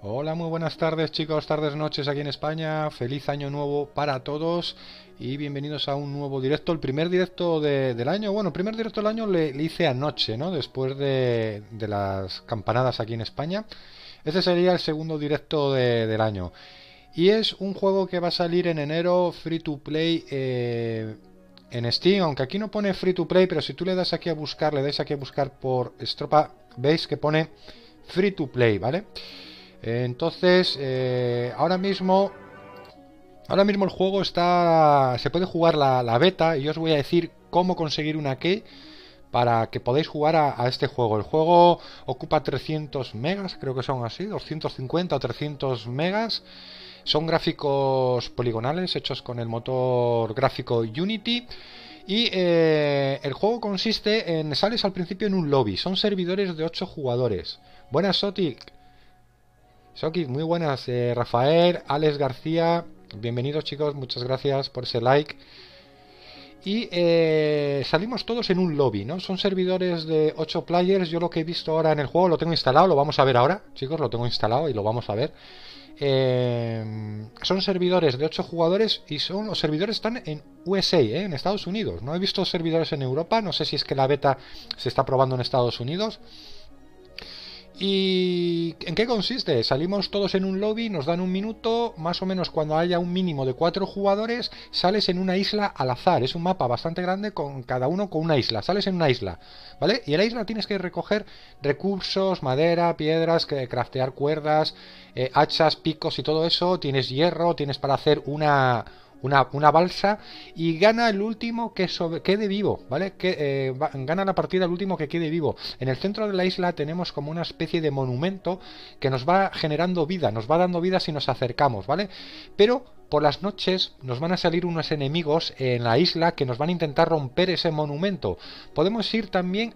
Hola, muy buenas tardes chicos, tardes, noches aquí en España. Feliz año nuevo para todos y bienvenidos a un nuevo directo. El primer directo del año, bueno, el primer directo del año le hice anoche, ¿no? Después de las campanadas aquí en España. Este sería el segundo directo del año. Y es un juego que va a salir en enero, free to play en Steam. Aunque aquí no pone free to play, pero si tú le das aquí a buscar, le dais aquí a buscar por Stropa, veis que pone free to play, ¿vale? Entonces, ahora mismo el juego está, se puede jugar la beta y yo os voy a decir cómo conseguir una key para que podáis jugar a este juego. El juego ocupa 300 megas, creo que son así, 250 o 300 megas. Son gráficos poligonales hechos con el motor gráfico Unity. Y el juego consiste en, sales al principio en un lobby, son servidores de 8 jugadores. Buenas, Sotic. Soki, muy buenas. Rafael, Alex García, bienvenidos chicos, muchas gracias por ese like. Y salimos todos en un lobby, ¿no? Son servidores de 8 players. Yo lo que he visto ahora en el juego lo tengo instalado, lo vamos a ver ahora, chicos, lo tengo instalado y lo vamos a ver. Son servidores de 8 jugadores y los servidores están en USA, en Estados Unidos. No he visto servidores en Europa, no sé si es que la beta se está probando en Estados Unidos. ¿Y en qué consiste? Salimos todos en un lobby, nos dan un minuto, más o menos cuando haya un mínimo de 4 jugadores, sales en una isla al azar. Es un mapa bastante grande con cada uno con una isla. Sales en una isla, ¿vale? Y en la isla tienes que recoger recursos, madera, piedras, craftear cuerdas, hachas, picos y todo eso. Tienes hierro, tienes para hacer una balsa y gana el último que quede vivo, ¿vale? Gana la partida el último que quede vivo. En el centro de la isla tenemos como una especie de monumento que nos va generando vida, nos va dando vida si nos acercamos, ¿vale? Pero por las noches nos van a salir unos enemigos en la isla que nos van a intentar romper ese monumento. Podemos ir también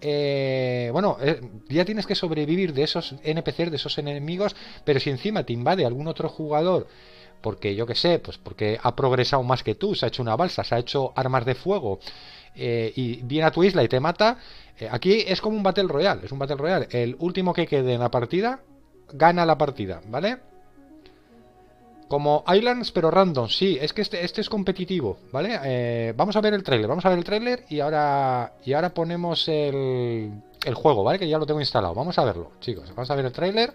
ya tienes que sobrevivir de esos NPCs, de esos enemigos, pero si encima te invade algún otro jugador porque yo que sé, pues porque ha progresado más que tú, se ha hecho una balsa, se ha hecho armas de fuego y viene a tu isla y te mata, aquí es como un Battle Royale, es un Battle Royale. El último que quede en la partida gana la partida, ¿vale? Como Islands, pero random, sí, es que este es competitivo, ¿vale? Vamos a ver el trailer, y ahora ponemos el juego, ¿vale? Que ya lo tengo instalado, vamos a verlo, chicos, vamos a ver el trailer.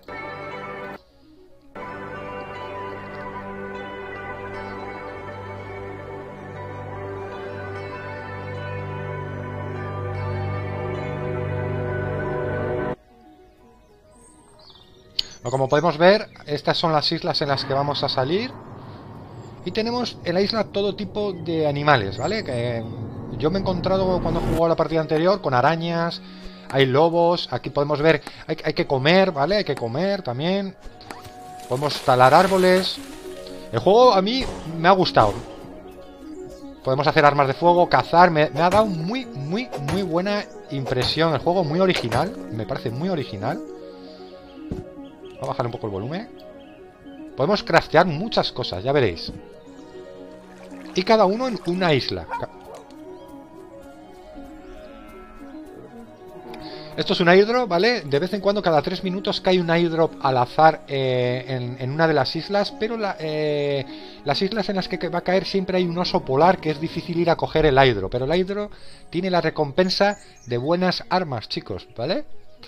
Como podemos ver, estas son las islas en las que vamos a salir. Y tenemos en la isla todo tipo de animales, ¿vale? Yo me he encontrado cuando he jugado la partida anterior con arañas, hay lobos, aquí podemos ver, hay que comer, ¿vale? Hay que comer también. Podemos talar árboles. El juego a mí me ha gustado. Podemos hacer armas de fuego, cazar, me ha dado muy buena impresión. El juego muy original, me parece muy original. Voy a bajar un poco el volumen. Podemos craftear muchas cosas, ya veréis. Y cada uno en una isla. Esto es un airdrop, ¿vale? De vez en cuando, cada 3 minutos, cae un airdrop al azar en una de las islas. Pero las islas en las que va a caer siempre hay un oso polar que es difícil ir a coger el airdrop. Pero el airdrop tiene la recompensa de buenas armas, chicos, ¿vale?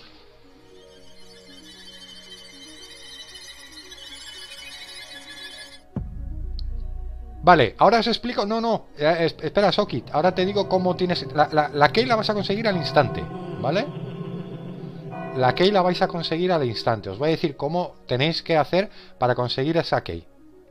Vale, ahora os explico. No, espera, Sokit. Ahora te digo cómo tienes. La key la vas a conseguir al instante, ¿vale? La key la vais a conseguir al instante. Os voy a decir cómo tenéis que hacer para conseguir esa key.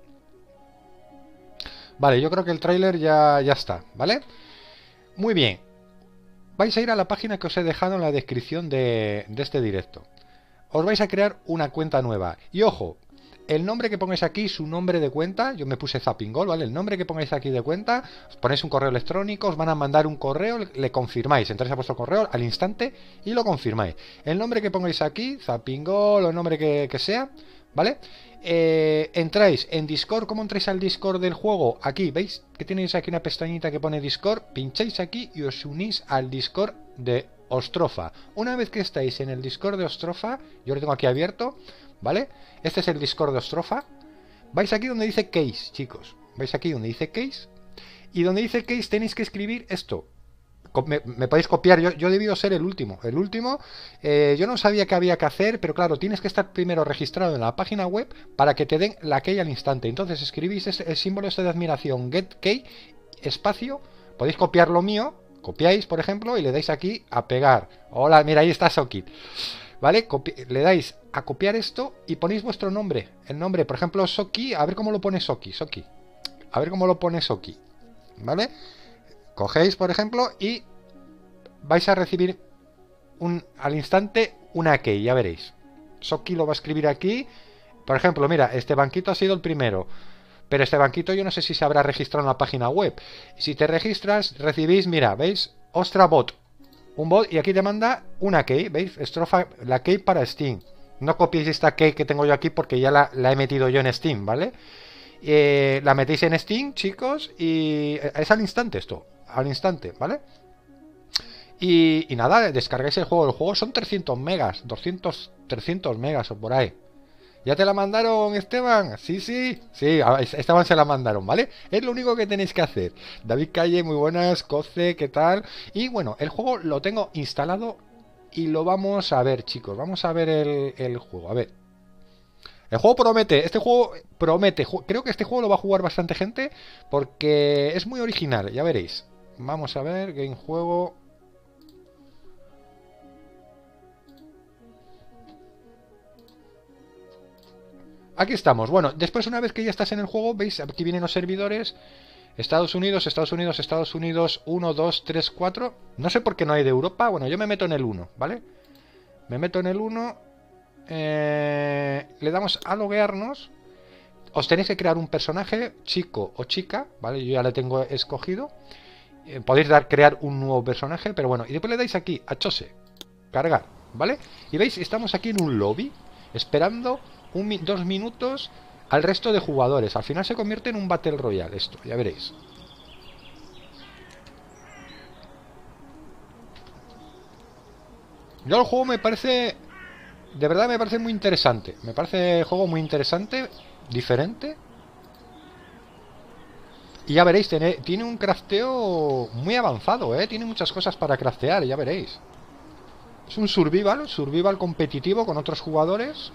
Vale, yo creo que el tráiler ya está, ¿vale? Muy bien. Vais a ir a la página que os he dejado en la descripción de este directo. Os vais a crear una cuenta nueva. Y ojo, el nombre que pongáis aquí, su nombre de cuenta, yo me puse Zappingol, ¿vale? El nombre que pongáis aquí de cuenta, os ponéis un correo electrónico, os van a mandar un correo, le confirmáis, entráis a vuestro correo al instante y lo confirmáis. El nombre que pongáis aquí, Zappingol o el nombre que sea, ¿vale? Entráis en Discord. ¿Cómo entráis al Discord del juego? Aquí, ¿veis? Que tenéis aquí una pestañita que pone Discord, pincháis aquí y os unís al Discord de Ostrofa. Una vez que estáis en el Discord de Ostrofa, yo lo tengo aquí abierto, ¿vale? Este es el Discord de Ostrofa. Vais aquí donde dice Case, chicos. Vais aquí donde dice Case. Y donde dice Case tenéis que escribir esto. Me podéis copiar, yo he debido ser el último. Yo no sabía qué había que hacer, pero claro, tienes que estar primero registrado en la página web para que te den la key al instante. Entonces escribís el símbolo este de admiración, get key, espacio, podéis copiar lo mío, copiáis, por ejemplo, y le dais aquí a pegar. Hola, mira, ahí está Socket. ¿Vale? Le dais a copiar esto y ponéis vuestro nombre. El nombre, por ejemplo, Soki, a ver cómo lo pone Soki. A ver cómo lo pone Soki. ¿Vale? Cogéis, por ejemplo, y vais a recibir al instante una key, ya veréis. Soki lo va a escribir aquí. Por ejemplo, mira, este banquito ha sido el primero. Pero este banquito yo no sé si se habrá registrado en la página web. Si te registras, recibís, mira, ¿veis? OstraBot. Un bot y aquí te manda una key, ¿veis? Estrofa, la key para Steam. No copiéis esta key que tengo yo aquí porque ya la he metido yo en Steam, ¿vale? La metéis en Steam, chicos, y es al instante esto. Al instante, ¿vale? Y nada, descargáis el juego. El juego son 300 megas, 300 megas o por ahí. ¿Ya te la mandaron, Esteban? Sí, a Esteban se la mandaron, ¿vale? Es lo único que tenéis que hacer. David Calle, muy buenas, Coce, ¿qué tal? Y bueno, el juego lo tengo instalado y lo vamos a ver, chicos. Vamos a ver el juego, a ver. El juego promete, este juego promete. Creo que este juego lo va a jugar bastante gente porque es muy original, ya veréis. Vamos a ver, game juego... Aquí estamos. Bueno, después una vez que ya estás en el juego, veis, aquí vienen los servidores. Estados Unidos, 1, 2, 3, 4. No sé por qué no hay de Europa. Bueno, yo me meto en el 1, ¿vale? Me meto en el 1. Le damos a loguearnos. Os tenéis que crear un personaje, chico o chica, ¿vale? Yo ya le tengo escogido. Podéis crear un nuevo personaje, pero bueno. Y después le dais aquí, a Chose, cargar, ¿vale? Y veis, estamos aquí en un lobby, esperando 2 minutos al resto de jugadores. Al final se convierte en un Battle Royale esto, ya veréis. Yo el juego me parece... De verdad me parece muy interesante. Me parece el juego muy interesante, diferente. Y ya veréis, tiene un crafteo muy avanzado, ¿eh? Tiene muchas cosas para craftear, ya veréis. Es un survival competitivo con otros jugadores.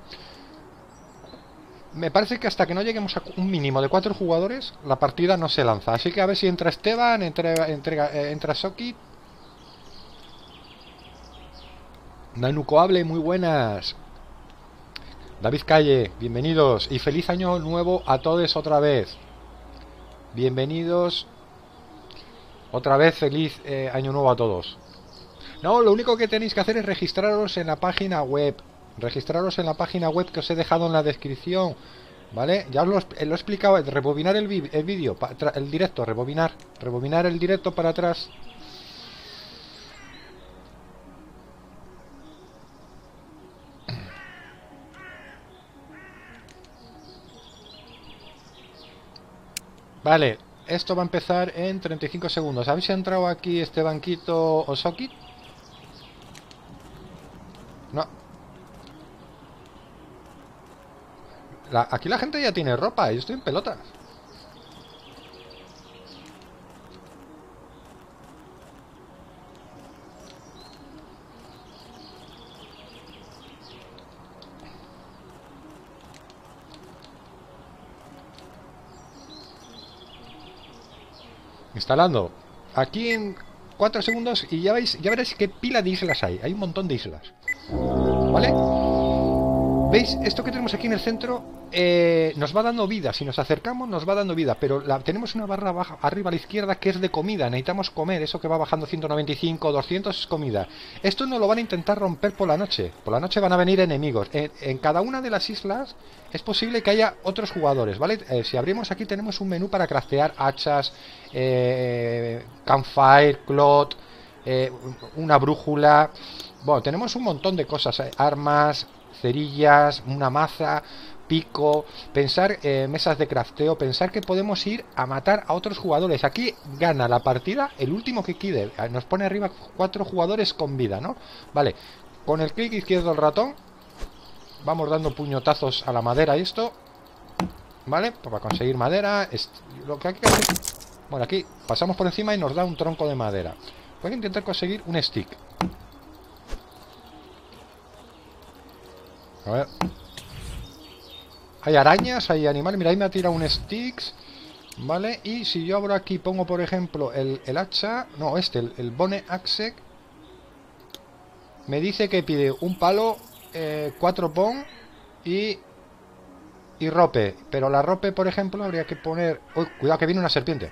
Me parece que hasta que no lleguemos a un mínimo de 4 jugadores, la partida no se lanza. Así que a ver si entra Esteban, entra Soki. Nanucoable, muy buenas. David Calle, bienvenidos. Y feliz año nuevo a todos otra vez. Bienvenidos. Otra vez feliz año nuevo a todos. No, lo único que tenéis que hacer es registraros en la página web. Registraros en la página web que os he dejado en la descripción, ¿vale? Ya os lo he explicado. Rebobinar el vídeo, el directo, rebobinar el directo para atrás. Vale, esto va a empezar en 35 segundos. ¿Habéis entrado aquí este banquito o Socket? No. Aquí la gente ya tiene ropa, yo estoy en pelotas. Instalando. Aquí en 4 segundos y ya veréis qué pila de islas hay. Hay un montón de islas. ¿Vale? ¿Veis? Esto que tenemos aquí en el centro nos va dando vida. Si nos acercamos nos va dando vida. Pero tenemos una barra baja, arriba a la izquierda que es de comida. Necesitamos comer. Eso que va bajando 195, 200 es comida. Esto no lo van a intentar romper por la noche. Por la noche van a venir enemigos. En cada una de las islas es posible que haya otros jugadores, ¿vale? Si abrimos aquí tenemos un menú para craftear hachas, campfire, clot, una brújula. Bueno, tenemos un montón de cosas. Armas, cerillas, una maza, pico, pensar mesas de crafteo, pensar que podemos ir a matar a otros jugadores. Aquí gana la partida el último que quede. Nos pone arriba 4 jugadores con vida, ¿no? Vale, con el clic izquierdo del ratón Vamos dando puñetazos a la madera y esto. ¿Vale? Pues para conseguir madera. Lo que hay que hacer... Bueno, aquí pasamos por encima y nos da un tronco de madera. Voy a intentar conseguir un stick. A ver. Hay arañas, hay animales. Mira, ahí me ha tirado un sticks. Vale, y si yo abro aquí, pongo por ejemplo el hacha. No, el bone axe. Me dice que pide un palo, 4 bone y rope. Pero la rope, por ejemplo, habría que poner... Uy, cuidado que viene una serpiente.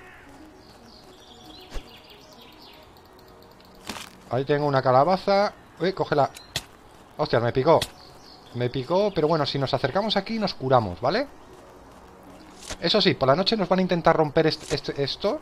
Ahí tengo una calabaza. Uy, cógela. Hostia, me picó. Me picó, pero bueno, si nos acercamos aquí nos curamos, ¿vale? Eso sí, por la noche nos van a intentar romper esto.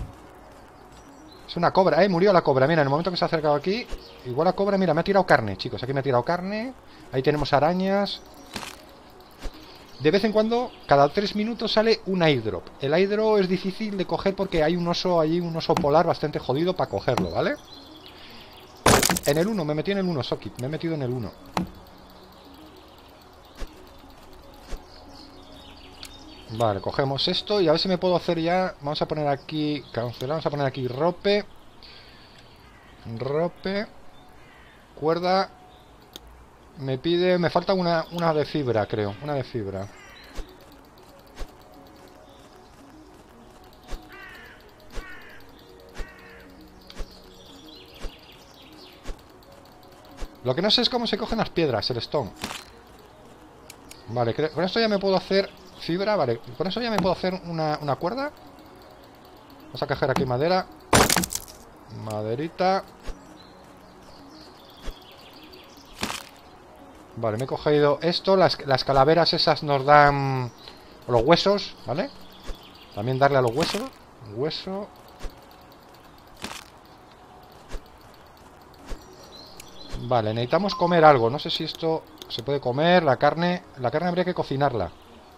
Es una cobra, murió la cobra. Mira, en el momento que se ha acercado aquí, igual la cobra, mira, me ha tirado carne, chicos. Aquí me ha tirado carne. Ahí tenemos arañas. De vez en cuando, cada 3 minutos sale un airdrop. El airdrop es difícil de coger porque hay un oso allí, un oso polar bastante jodido para cogerlo, ¿vale? En el 1, me metí en el 1, Sokit. Me he metido en el 1. Vale, cogemos esto y a ver si me puedo hacer ya... Vamos a poner aquí... Cancelar, vamos a poner aquí rope. Rope. Cuerda. Me pide... Me falta una de fibra, creo. Una de fibra. Lo que no sé es cómo se cogen las piedras, el stone. Vale, con esto ya me puedo hacer fibra, vale. Con eso ya me puedo hacer una cuerda. Vamos a coger aquí madera. Maderita. Vale, me he cogido esto. Las calaveras esas nos dan los huesos, ¿vale? También darle a los huesos. Hueso. Vale, necesitamos comer algo. No sé si esto se puede comer. La carne habría que cocinarla.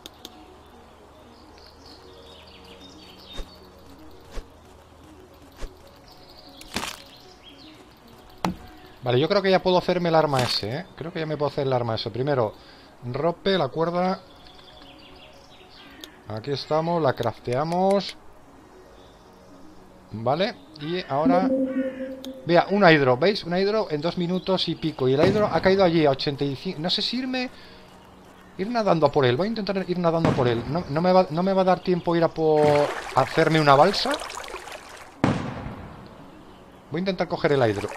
Vale, yo creo que ya puedo hacerme el arma ese, ¿eh? Creo que ya me puedo hacer el arma ese. Primero, rope, la cuerda. Aquí estamos, la crafteamos. Vale, y ahora... Vea, un hidro, ¿veis? Un hidro en 2 minutos y pico. Y el hidro ha caído allí a 85. No sé si ir nadando a por él. Voy a intentar ir nadando a por él. No me va a dar tiempo ir a hacerme una balsa. Voy a intentar coger el hidro.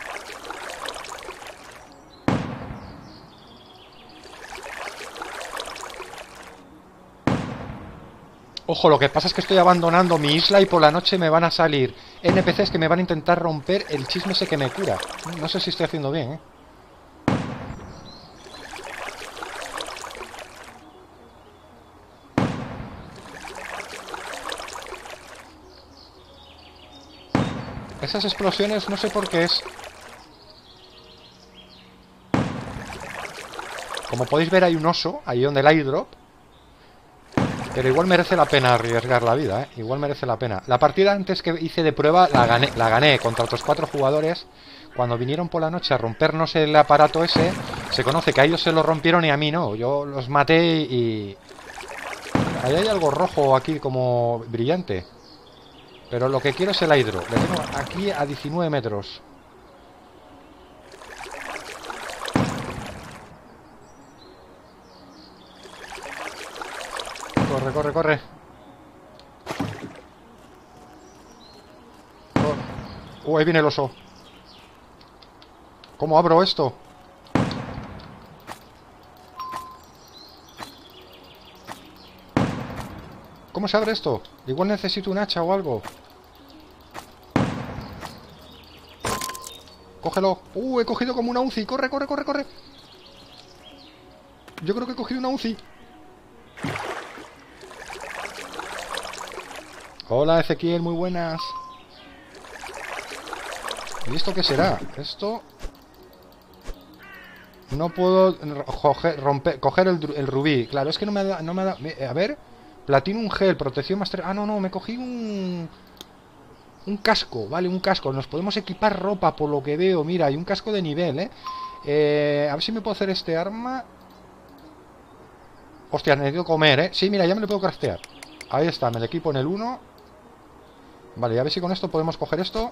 Ojo, lo que pasa es que estoy abandonando mi isla y por la noche me van a salir NPCs que me van a intentar romper el chisme ese que me cura. No sé si estoy haciendo bien, ¿eh? Esas explosiones no sé por qué es. Como podéis ver hay un oso, ahí donde el airdrop. Pero igual merece la pena arriesgar la vida, ¿eh? Igual merece la pena. La partida antes que hice de prueba la gané contra otros 4 jugadores. Cuando vinieron por la noche a rompernos el aparato ese, se conoce que a ellos se lo rompieron y a mí no. Yo los maté y... Ahí hay algo rojo aquí como brillante. Pero lo que quiero es el hidro. Le tengo aquí a 19 metros. Corre, corre, corre. Ahí viene el oso. ¿Cómo abro esto? ¿Cómo se abre esto? Igual necesito un hacha o algo. Cógelo. He cogido como una UCI. Corre, corre, corre, corre. Yo creo que he cogido una UCI. Hola, Ezequiel, muy buenas. ¿Y esto qué será? Esto... No puedo coger el rubí. Claro, es que no me da... A ver... Platinum Gel, protección master... Ah, no, me cogí un casco, vale, un casco. Nos podemos equipar ropa, por lo que veo. Mira, hay un casco de nivel, ¿eh? A ver si me puedo hacer este arma. Hostia, necesito comer, ¿eh? Sí, mira, ya me lo puedo craftear. Ahí está, me lo equipo en el 1. Vale, y a ver si con esto podemos coger esto.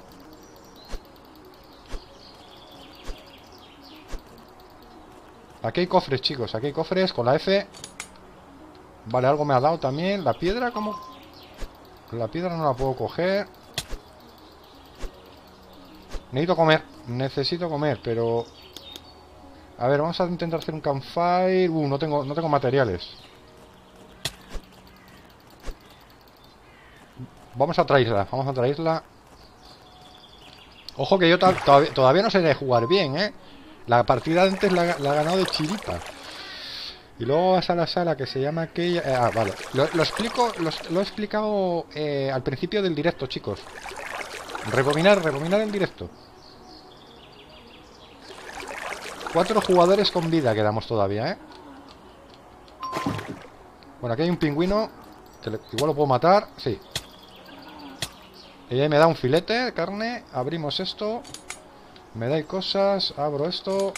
Aquí hay cofres, chicos. Aquí hay cofres con la F. Vale, algo me ha dado también. La piedra, ¿cómo? La piedra no la puedo coger. Necesito comer, pero... A ver, vamos a intentar hacer un campfire. No tengo materiales. Vamos a traerla. Ojo que yo todavía no sé de jugar bien, ¿eh? La partida de antes la he ganado de chiripa. Y luego vas a la sala que se llama aquella... vale. Lo he explicado al principio del directo, chicos. Rebobinar el directo. 4 jugadores con vida quedamos todavía, ¿eh? Bueno, aquí hay un pingüino. Igual lo puedo matar. Sí. Y ahí me da un filete de carne. Abrimos esto. Me dais cosas. Abro esto.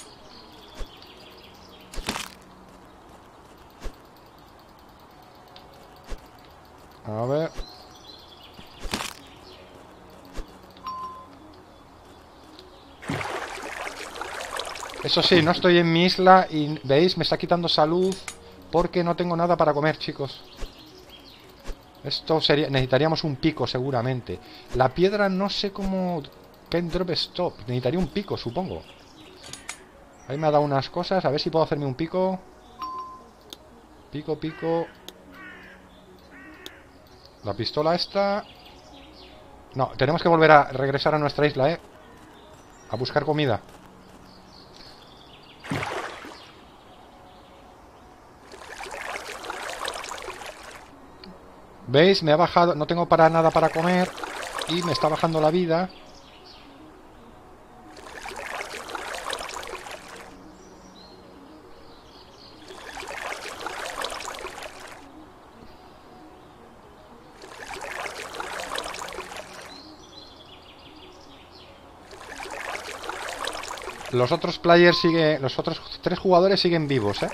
A ver. Eso sí, no estoy en mi isla y, ¿veis? Me está quitando salud porque no tengo nada para comer, chicos. Esto sería... Necesitaríamos un pico, seguramente. La piedra no sé cómo... Pen drop stop. Necesitaría un pico, supongo. Ahí me ha dado unas cosas. A ver si puedo hacerme un pico. Pico. La pistola esta... No, tenemos que volver a regresar a nuestra isla, ¿eh? A buscar comida. ¿Veis? Me ha bajado... No tengo para nada para comer. Y me está bajando la vida. Los otros players siguen... Los otros 3 jugadores siguen vivos, ¿eh?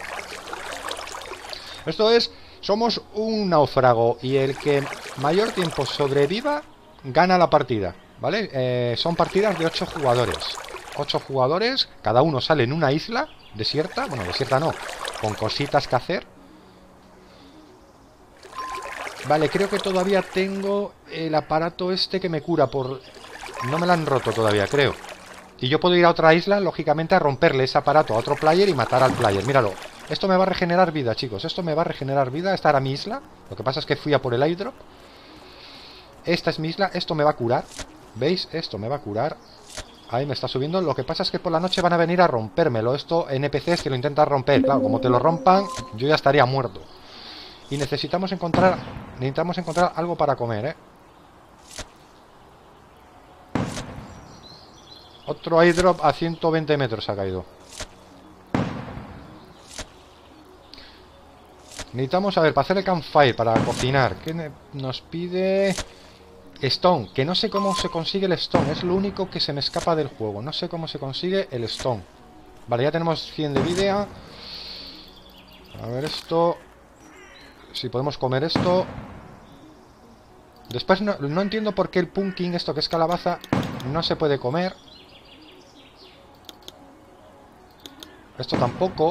Esto es... Somos un náufrago. Y el que mayor tiempo sobreviva gana la partida, ¿vale? Son partidas de 8 jugadores. 8 jugadores. Cada uno sale en una isla desierta. Bueno, desierta no. Con cositas que hacer. Vale, creo que todavía tengo el aparato este que me cura por... No me lo han roto todavía, creo. Y yo puedo ir a otra isla, lógicamente, a romperle ese aparato a otro player y matar al player. Míralo. Esto me va a regenerar vida, chicos. Esto me va a regenerar vida. Esta era mi isla. Lo que pasa es que fui a por el airdrop. Esta es mi isla. Esto me va a curar. ¿Veis? Esto me va a curar. Ahí me está subiendo. Lo que pasa es que por la noche van a venir a rompérmelo. Esto, NPCs que lo intentan romper. Claro, como te lo rompan, yo ya estaría muerto. Y necesitamos encontrar algo para comer, ¿eh? Otro airdrop a 120 metros ha caído. Necesitamos, a ver, para hacer el campfire, para cocinar. ¿Qué nos pide? Stone, que no sé cómo se consigue el stone. Es lo único que se me escapa del juego. No sé cómo se consigue el stone. Vale, ya tenemos 100 de vida. A ver esto. Si podemos comer esto. Después no entiendo por qué el pumpkin, esto que es calabaza, no se puede comer. Esto tampoco.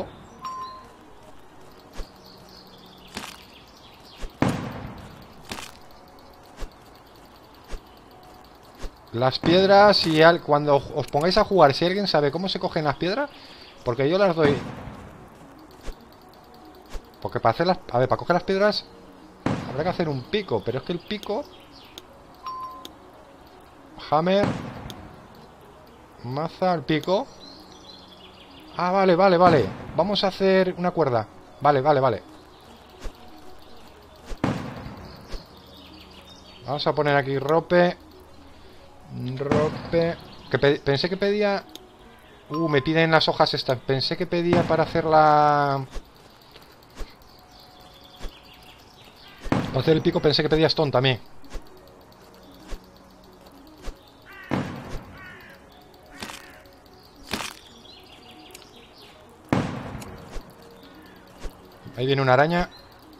Las piedras, cuando os pongáis a jugar, si alguien sabe cómo se cogen las piedras, porque yo las doy. Porque para hacer a ver, para coger las piedras habrá que hacer un pico, pero es que el pico... Hammer. Maza, el pico. Ah, vale. Vamos a hacer una cuerda. Vale. Vamos a poner aquí rope. Que pensé que pedía... me piden las hojas estas. Pensé que pedía para hacer la... Para hacer el pico pensé que pedía stone también. Ahí viene una araña.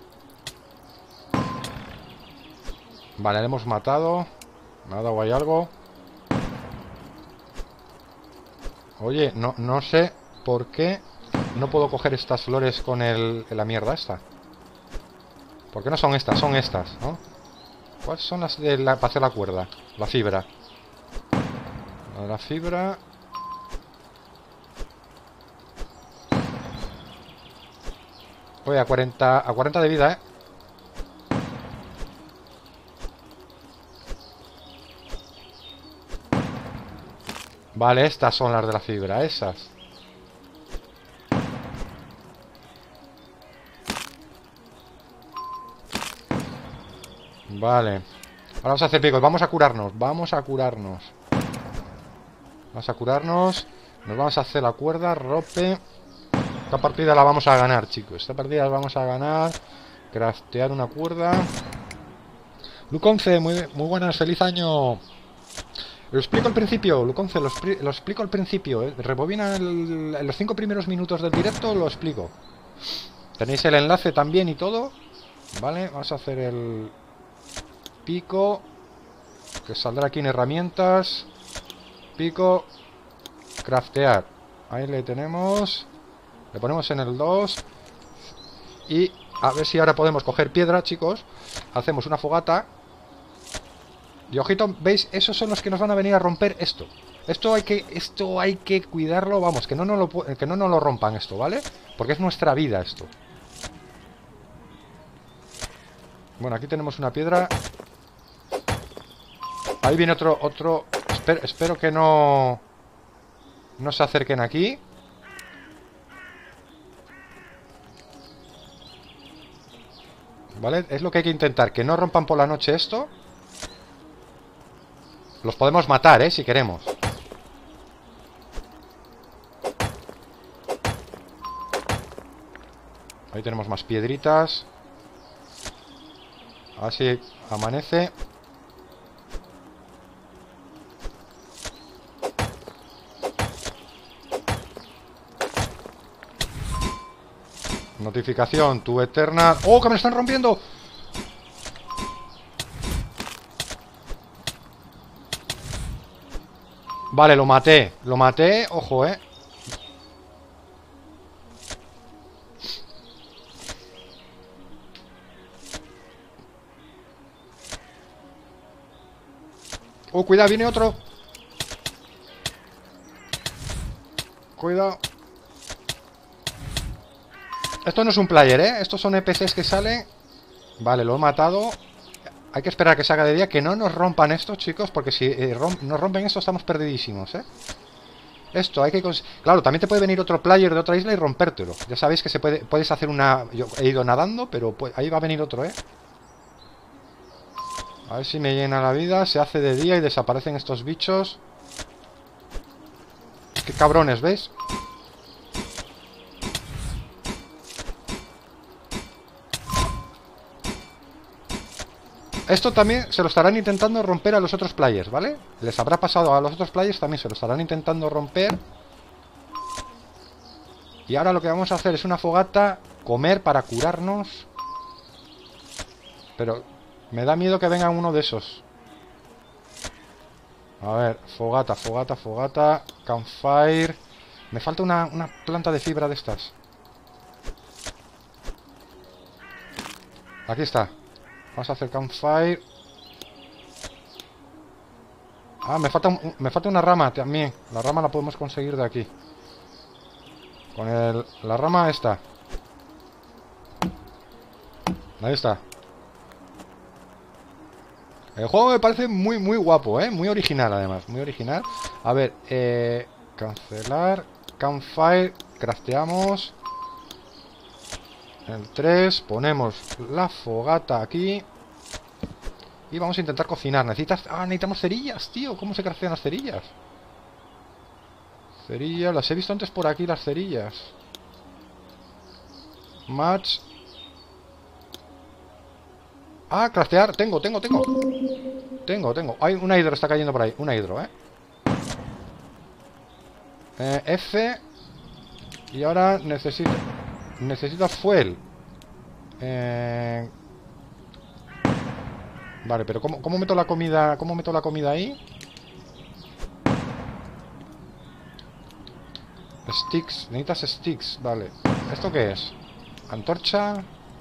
Vale, le hemos matado. Me ha dado ahí algo. Oye, no sé por qué no puedo coger estas flores con la mierda esta. ¿Por qué no son estas? Son estas, ¿no? ¿Cuáles son las para hacer la cuerda? La fibra. La fibra. Voy a 40 de vida, ¿eh? Vale, estas son las de la fibra, esas. Vale. Ahora vamos a hacer picos. Vamos a curarnos. Vamos a curarnos. Vamos a curarnos. Nos vamos a hacer la cuerda. Rope. Esta partida la vamos a ganar, chicos. Esta partida la vamos a ganar. Craftear una cuerda. Luconce, muy buenas. Feliz año. Lo explico al principio, Luconce. Lo explico al principio. Rebobina en los 5 primeros minutos del directo. Lo explico. Tenéis el enlace también y todo. Vale, vamos a hacer el pico, que saldrá aquí en herramientas. Pico, craftear. Ahí le tenemos. Le ponemos en el 2. Y a ver si ahora podemos coger piedra, chicos. Hacemos una fogata. Y ojito, ¿veis? Esos son los que nos van a venir a romper esto. Esto hay que cuidarlo, vamos, que no nos lo rompan esto, ¿vale? Porque es nuestra vida esto. Bueno, aquí tenemos una piedra. Ahí viene otro. Espero que no se acerquen aquí. ¿Vale? Es lo que hay que intentar, que no rompan por la noche esto. Los podemos matar, si queremos. Ahí tenemos más piedritas. Así amanece. Notificación, tu eterna... ¡Oh, que me están rompiendo! Vale, lo maté. Lo maté, ojo, Oh, cuidado, viene otro. Cuidado. Esto no es un player, estos son NPCs que salen. Vale, lo he matado. Hay que esperar a que se haga de día. Que no nos rompan estos, chicos. Porque si nos rompen esto estamos perdidísimos, Esto hay que... Claro, también te puede venir otro player de otra isla y rompértelo. Ya sabéis que puedes hacer una... Yo he ido nadando, pero ahí va a venir otro, A ver si me llena la vida. Se hace de día y desaparecen estos bichos. Qué cabrones, ¿veis? Esto también se lo estarán intentando romper a los otros players, ¿vale? Les habrá pasado a los otros players, también se lo estarán intentando romper. Y ahora lo que vamos a hacer es una fogata, comer para curarnos. Pero me da miedo que venga uno de esos. A ver, fogata, fogata, fogata. Campfire. Me falta una planta de fibra de estas. Aquí está. Vamos a hacer campfire. Ah, me falta una rama también. La rama la podemos conseguir de aquí. Con la rama esta. Ahí está. El juego me parece muy, muy guapo, muy original además. Muy original. A ver, cancelar. Campfire. Crafteamos. El 3. Ponemos la fogata aquí. Y vamos a intentar cocinar. Necesitamos cerillas, tío. ¿Cómo se craftean las cerillas? Cerillas. Las he visto antes por aquí, las cerillas. Match. Ah, craftear. Tengo. Hay una hidro, está cayendo por ahí. Una hidro, F. Y ahora necesito fuel. Eh, Vale, pero ¿cómo meto la comida? ¿Cómo meto la comida ahí? Sticks, necesitas sticks, vale. ¿Esto qué es? Antorcha.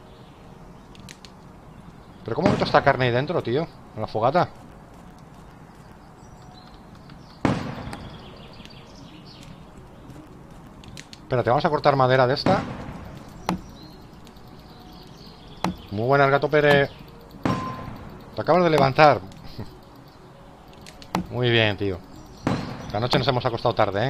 ¿Pero cómo meto esta carne ahí dentro, tío? ¿En la fogata? Espérate, vamos a cortar madera de esta. Muy buena el gato Pérez. Te acabas de levantar. Muy bien, tío. La noche nos hemos acostado tarde, ¿eh?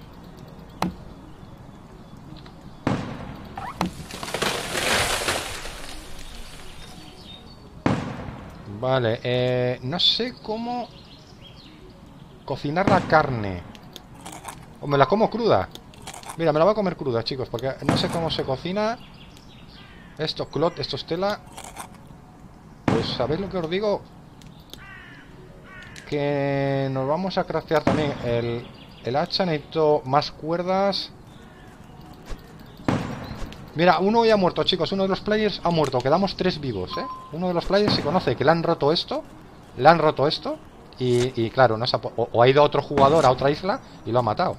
Vale, no sé cómo cocinar la carne. O me la como cruda. Mira, me la voy a comer cruda, chicos, porque no sé cómo se cocina. Esto, clot, esto es tela. Pues, ¿sabéis lo que os digo? Que nos vamos a craftear también el hacha. Necesito más cuerdas. Mira, uno ya ha muerto, chicos. Uno de los players ha muerto. Quedamos 3 vivos, ¿eh? Uno de los players se conoce que le han roto esto. Le han roto esto. Y claro, no o ha ido otro jugador a otra isla y lo ha matado.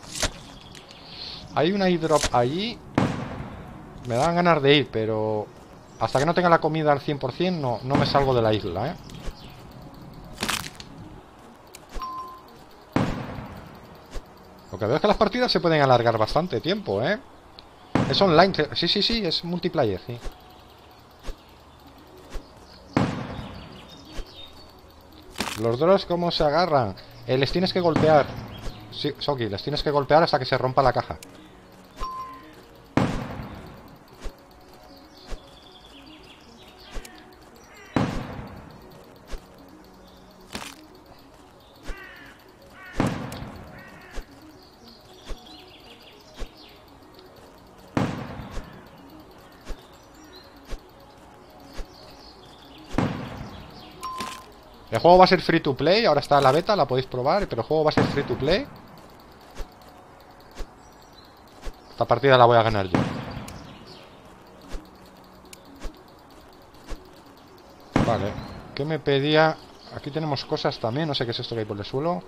Hay una airdrop allí. Me dan ganas de ir, pero hasta que no tenga la comida al 100% no me salgo de la isla, ¿eh? Lo que veo es que las partidas se pueden alargar bastante tiempo, ¿eh? Es online, sí, es multiplayer, sí. Los drones, ¿cómo se agarran? Les tienes que golpear. Sí, Soki, les tienes que golpear hasta que se rompa la caja. El juego va a ser free to play, ahora está la beta, la podéis probar, pero el juego va a ser free to play. Esta partida la voy a ganar yo. Vale, ¿qué me pedía? Aquí tenemos cosas también, no sé qué es esto que hay por el suelo.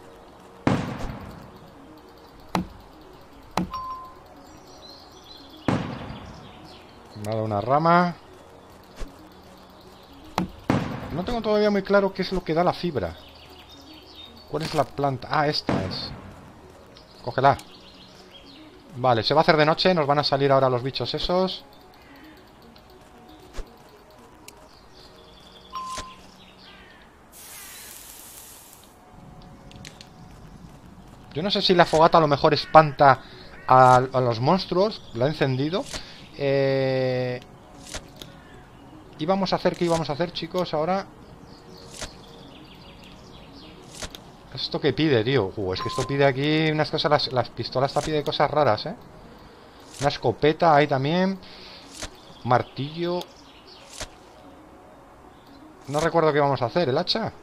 Me ha dado una rama. No tengo todavía muy claro qué es lo que da la fibra. ¿Cuál es la planta? Ah, esta es. Cógela. Vale, se va a hacer de noche. Nos van a salir ahora los bichos esos. Yo no sé si la fogata a lo mejor espanta a los monstruos. La he encendido. Íbamos a hacer, ¿qué íbamos a hacer, chicos? Ahora... ¿Esto qué pide, tío? Es que esto pide aquí unas cosas... Las pistolas esta pide cosas raras, ¿eh? Una escopeta ahí también. Martillo. No recuerdo qué íbamos a hacer. ¿El hacha?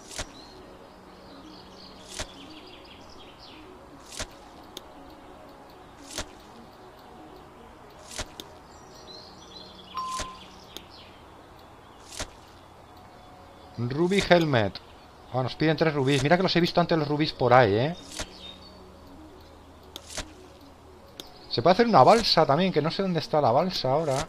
Ruby Helmet. Oh, nos piden 3 rubíes. Mira que los he visto antes los rubíes por ahí, ¿eh? Se puede hacer una balsa también, que no sé dónde está la balsa ahora.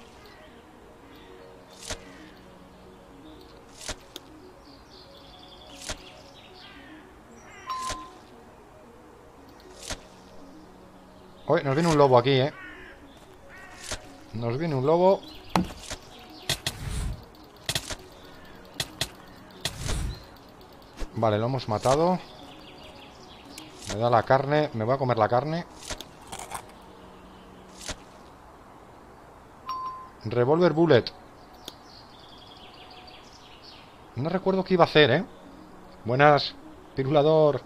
Uy, nos viene un lobo aquí, ¿eh? Nos viene un lobo. Vale, lo hemos matado. Me da la carne. Me voy a comer la carne. Revolver bullet. No recuerdo qué iba a hacer, ¿eh? Buenas, pirulador.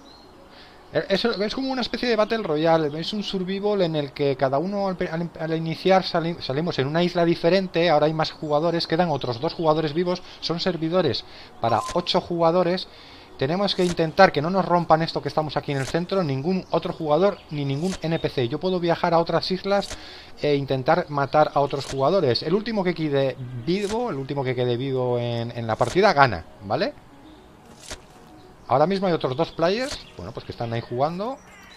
Es como una especie de Battle Royale. Es un survival en el que cada uno al iniciar salimos en una isla diferente. Ahora hay más jugadores. Quedan otros 2 jugadores vivos. Son servidores para 8 jugadores. tenemos que intentar que no nos rompan esto que estamos aquí en el centro, ningún otro jugador ni ningún NPC. Yo puedo viajar a otras islas e intentar matar a otros jugadores. El último que quede vivo, en la partida gana, ¿vale? Ahora mismo hay otros 2 players, bueno, pues que están ahí jugando.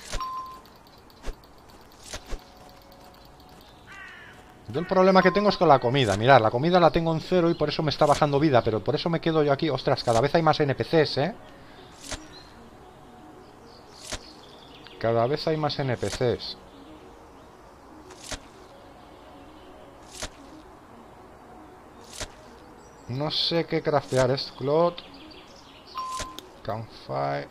Yo el problema que tengo es con la comida. Mirad, la comida la tengo en 0 y por eso me está bajando vida. Pero por eso me quedo yo aquí. Ostras, cada vez hay más NPCs, ¿eh? Cada vez hay más NPCs. No sé qué craftear. Es Cloth. Campfire.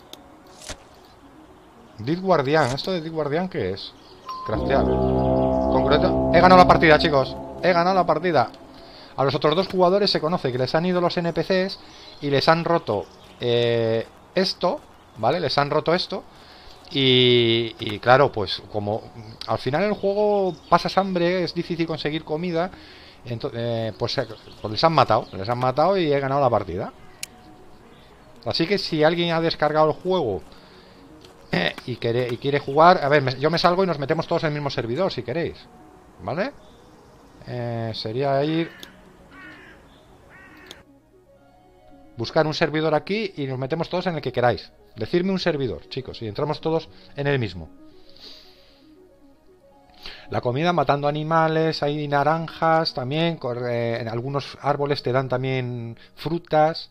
Dead Guardian. ¿Esto de Dead Guardian qué es? Craftear. Concreto. He ganado la partida, chicos. He ganado la partida. A los otros 2 jugadores se conoce que les han ido los NPCs y les han roto esto, ¿vale? Les han roto esto. Y claro, pues como al final el juego pasas hambre, es difícil conseguir comida, entonces, pues les han matado y he ganado la partida. Así que si alguien ha descargado el juego y quiere jugar, a ver, yo me salgo y nos metemos todos en el mismo servidor si queréis, ¿vale? Sería ir... Buscar un servidor aquí y nos metemos todos en el que queráis. Decidme un servidor, chicos, y entramos todos en el mismo. La comida, matando animales, hay naranjas también, en algunos árboles te dan también frutas.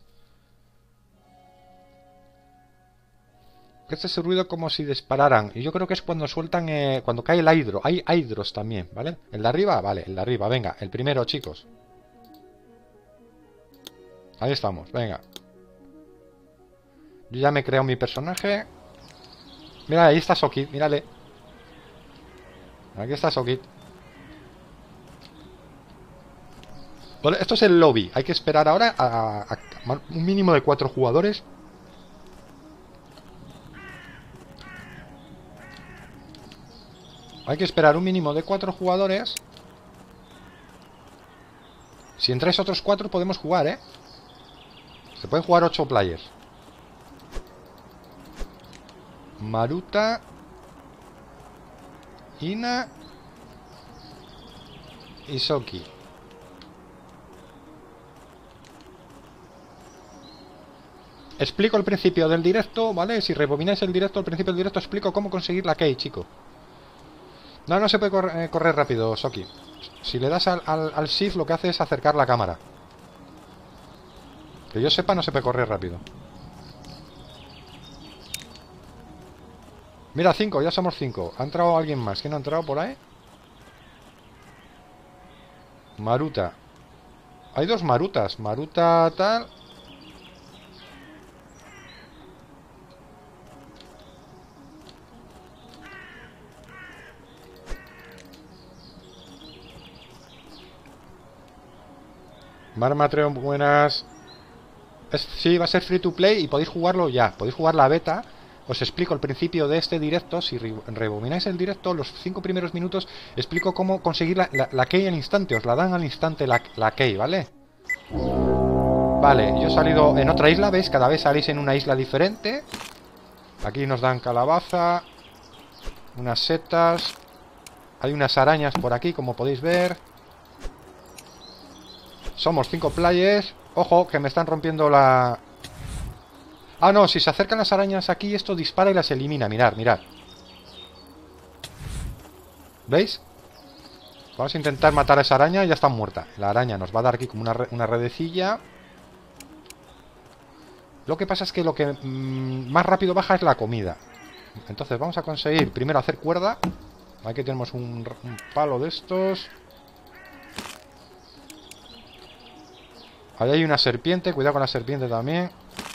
Este es el ruido como si dispararan. Y yo creo que es cuando sueltan, cuando cae el hidro. Hay hidros también, ¿vale? ¿El de arriba? Vale, el de arriba, venga, el primero, chicos. Ahí estamos, venga. Yo ya me he creado mi personaje. Mira, ahí está Sokit, mírale. Aquí está Sokit. Vale, esto es el lobby. Hay que esperar ahora a un mínimo de 4 jugadores. Hay que esperar un mínimo de 4 jugadores. Si entráis otros 4 podemos jugar, ¿eh? Se pueden jugar 8 players. Maruta, Ina y Soki. Explico el principio del directo, ¿vale? Si rebobináis el directo, al principio del directo explico cómo conseguir la key, chico. No se puede correr rápido, Soki. Si le das al shift lo que hace es acercar la cámara. Que yo sepa no se puede correr rápido. Mira, 5, ya somos 5. ¿Ha entrado alguien más? ¿Quién ha entrado por ahí? Maruta. Hay 2 Marutas. Maruta tal. Marmatreon, buenas. Sí, va a ser free to play y podéis jugarlo ya. Podéis jugar la beta. Os explico el principio de este directo. Si rebobináis el directo, los 5 primeros minutos explico cómo conseguir la key al instante. Os la dan al instante la key, ¿vale? Vale, yo he salido en otra isla, ¿veis? Cada vez salís en una isla diferente. Aquí nos dan calabaza, unas setas. Hay unas arañas por aquí, como podéis ver. Somos 5 players. Ojo, que me están rompiendo la... Ah, no, si se acercan las arañas aquí, esto dispara y las elimina. Mirad, mirad. ¿Veis? Vamos a intentar matar a esa araña y ya está muerta. La araña nos va a dar aquí como una redecilla. Lo que pasa es que lo que más rápido baja es la comida. Entonces vamos a conseguir primero hacer cuerda. Aquí tenemos un palo de estos. Ahí hay una serpiente, cuidado con la serpiente también.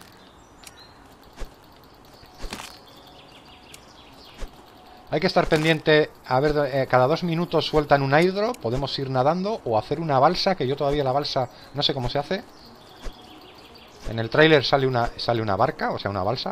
Hay que estar pendiente, a ver, cada 2 minutos sueltan un hidro, podemos ir nadando o hacer una balsa, que yo todavía la balsa no sé cómo se hace. En el tráiler sale una barca, o sea, una balsa.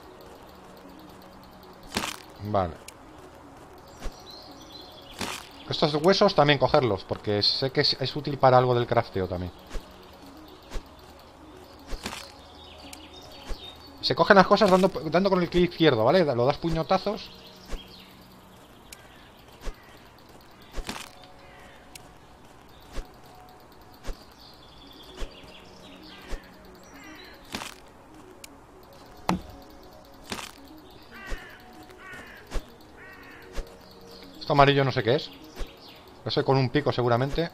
Vale. Estos huesos también cogerlos, porque sé que es útil para algo del crafteo también. Se cogen las cosas dando con el clic izquierdo, ¿vale? Lo das puñotazos. Esto amarillo no sé qué es. Eso con un pico seguramente.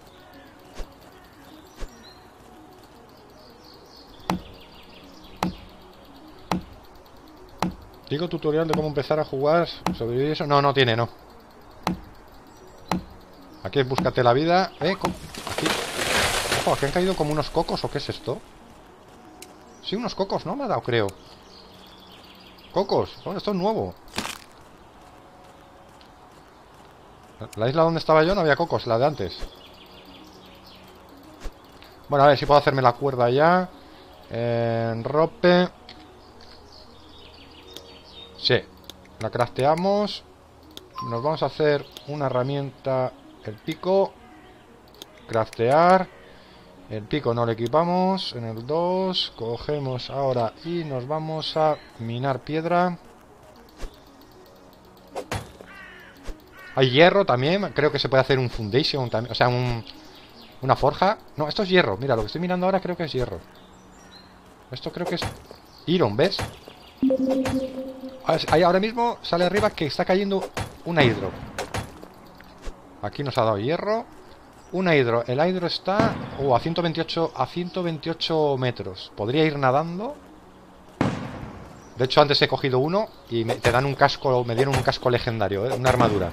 Digo tutorial de cómo empezar a jugar. ¿Sobrevivir eso? No, no tiene, no. Aquí es búscate la vida. Aquí. Ojo, aquí han caído como unos cocos, ¿o qué es esto? Sí, unos cocos, ¿no? Me ha dado, creo. Cocos. Oh, esto es nuevo. La isla donde estaba yo no había cocos, la de antes. Bueno, a ver si puedo hacerme la cuerda ya. Rope. Sí. La crafteamos. Nos vamos a hacer una herramienta. El pico. Craftear. El pico no lo equipamos. En el 2. Cogemos ahora y nos vamos a minar piedra. Hay hierro también. Creo que se puede hacer un foundation también. O sea, una forja. No, esto es hierro. Mira, lo que estoy mirando ahora creo que es hierro. Esto creo que es iron, ¿ves? Ahí ahora mismo sale arriba que está cayendo una hidro. Aquí nos ha dado hierro. Una hidro. El hidro está a 128 metros. Podría ir nadando. De hecho, antes he cogido uno y te dan un casco. Me dieron un casco legendario, ¿eh? Una armadura.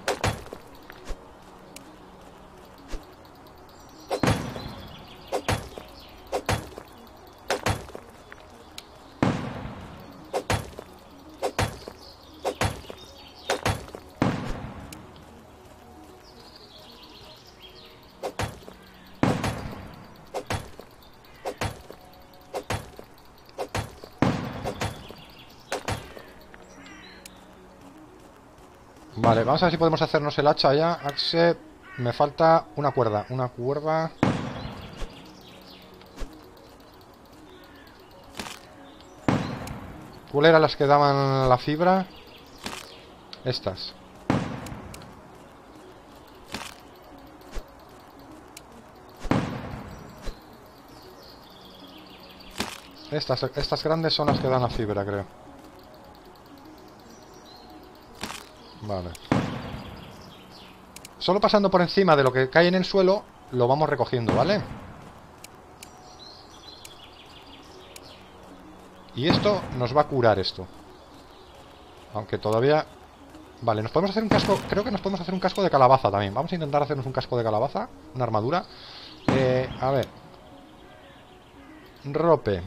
Vale, vamos a ver si podemos hacernos el hacha ya. Axe, me falta una cuerda. Una cuerda. ¿Cuál eran las que daban la fibra? Estas. Estas grandes son las que dan la fibra, creo. Vale. Solo pasando por encima de lo que cae en el suelo, lo vamos recogiendo, ¿vale? Y esto nos va a curar esto. Aunque todavía... Vale, nos podemos hacer un casco... Creo que nos podemos hacer un casco de calabaza también. Vamos a intentar hacernos un casco de calabaza. Una armadura. A ver. Rope.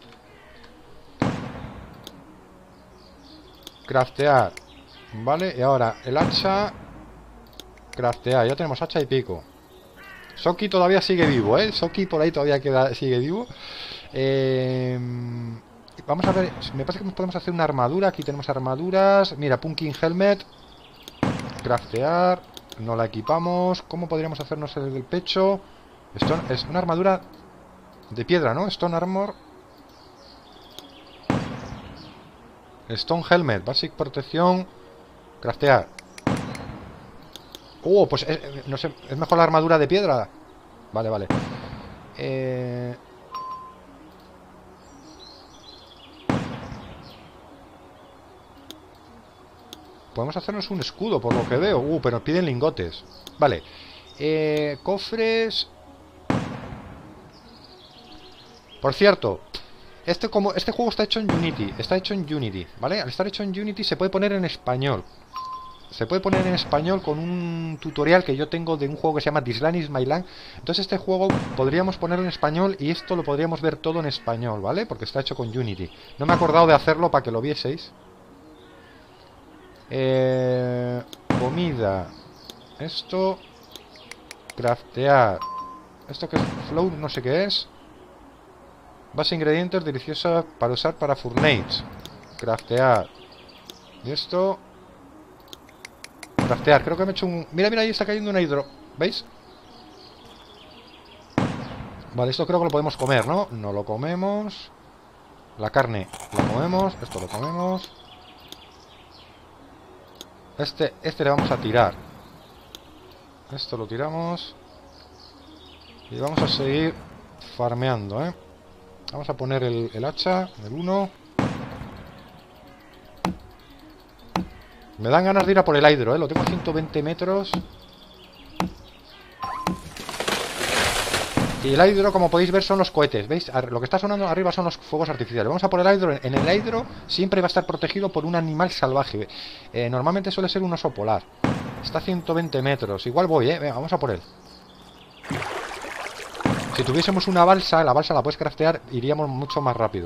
Craftear. Vale, y ahora el hacha. Craftear, ya tenemos hacha y pico. Soki todavía sigue vivo, ¿eh? Soki por ahí todavía sigue vivo. Vamos a ver, me parece que podemos hacer una armadura. Aquí tenemos armaduras. Mira, Pumpkin Helmet. Craftear. No la equipamos. ¿Cómo podríamos hacernos el del pecho? Esto es una armadura de piedra, ¿no? Stone Armor. Stone Helmet, Basic Protección. Craftear. Pues no sé, es mejor la armadura de piedra. Vale, vale. Podemos hacernos un escudo, por lo que veo. Pero piden lingotes. Vale. Cofres. Por cierto, este juego está hecho en Unity. Está hecho en Unity, ¿vale? Al estar hecho en Unity se puede poner en español. Se puede poner en español con un tutorial que yo tengo de un juego que se llama This Land is My Land. Entonces este juego podríamos ponerlo en español y esto lo podríamos ver todo en español, ¿vale? Porque está hecho con Unity. No me he acordado de hacerlo para que lo vieseis. Comida. Esto. Craftear. Esto que es flow, no sé qué es. Base de ingredientes deliciosa para usar para furnace. Craftear. Y esto. craftear. Creo que me he hecho un... Mira, mira, ahí está cayendo un hidro. ¿Veis? Vale, esto creo que lo podemos comer, ¿no? No lo comemos. La carne la comemos. Esto lo comemos. Este le vamos a tirar. Esto lo tiramos. Y vamos a seguir farmeando, ¿eh? Vamos a poner el hacha, el 1. Me dan ganas de ir a por el hidro, ¿eh? Lo tengo a 120 metros. Y el hidro, como podéis ver, son los cohetes. ¿Veis? Lo que está sonando arriba son los fuegos artificiales. Vamos a por el hidro. En el hidro siempre va a estar protegido por un animal salvaje. Normalmente suele ser un oso polar. Está a 120 metros. Igual voy, ¿eh? Venga, vamos a por él. Si tuviésemos una balsa, la balsa la puedes craftear, iríamos mucho más rápido.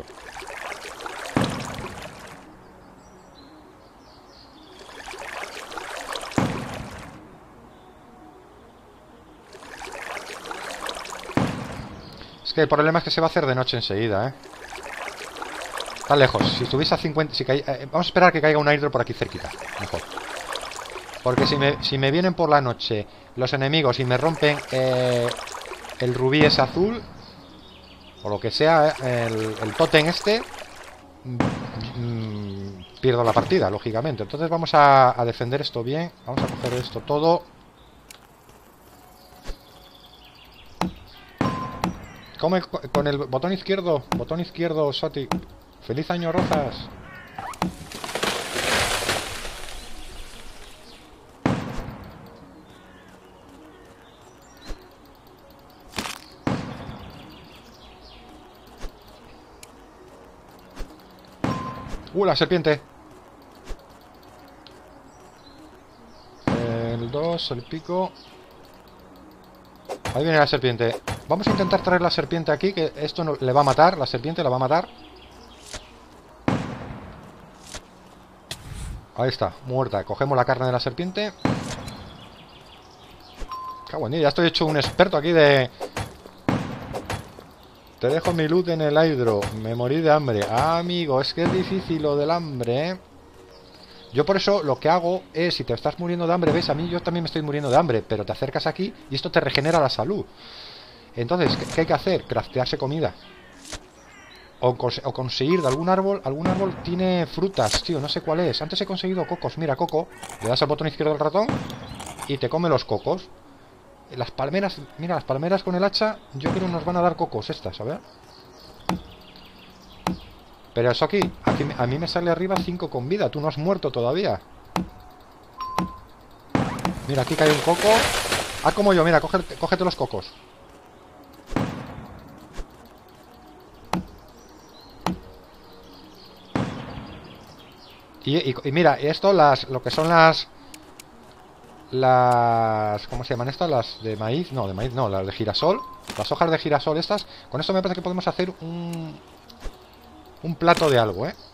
Es que el problema es que se va a hacer de noche enseguida, ¿eh? Está lejos. Si estuviese a 50... vamos a esperar a que caiga un hidro por aquí cerquita. Mejor. Porque si me vienen por la noche los enemigos y me rompen el rubí es azul, o lo que sea, el tótem este, pierdo la partida, lógicamente. Entonces vamos a defender esto bien. Vamos a coger esto todo. Come con el botón izquierdo, Soti. ¡Feliz año, Rozas! La serpiente. El 2, el pico. Ahí viene la serpiente. Vamos a intentar traer la serpiente aquí, que esto no, le va a matar. La serpiente la va a matar. Ahí está, muerta. Cogemos la carne de la serpiente. Cago en Dios, ya estoy hecho un experto aquí de... Te dejo mi loot en el hidro. Me morí de hambre. Ah, amigo, es que es difícil lo del hambre, ¿eh? Yo por eso lo que hago es, si te estás muriendo de hambre, ves, a mí yo también me estoy muriendo de hambre, pero te acercas aquí y esto te regenera la salud. Entonces, ¿qué hay que hacer? Craftearse comida. O conseguir de algún árbol. Algún árbol tiene frutas, tío, no sé cuál es. Antes he conseguido cocos. Mira, coco. Le das al botón izquierdo del ratón y te come los cocos. Las palmeras, mira, las palmeras con el hacha, yo creo que nos van a dar cocos estas, a ver. Pero eso aquí a mí me sale arriba 5 con vida. Tú no has muerto todavía. Mira, aquí cae un coco. Ah, como yo, mira, cógete los cocos. Y mira, esto, lo que son las... ¿Cómo se llaman estas? Las de maíz. No, de maíz no, las de girasol. Las hojas de girasol estas. Con esto me parece que podemos hacer un plato de algo, ¿eh?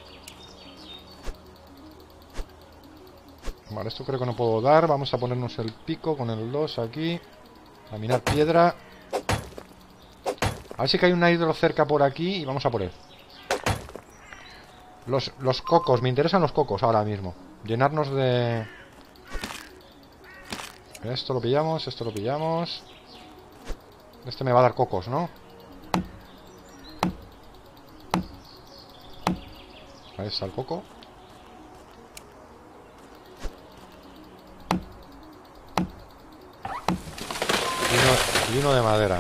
Vale, esto creo que no puedo dar. Vamos a ponernos el pico con el 2 aquí. Laminar piedra. A ver si hay un hidro cerca por aquí y vamos a por él. Los cocos, me interesan los cocos ahora mismo. Llenarnos de... Esto lo pillamos, esto lo pillamos. Este me va a dar cocos, ¿no? Ahí está el coco. Y uno de madera.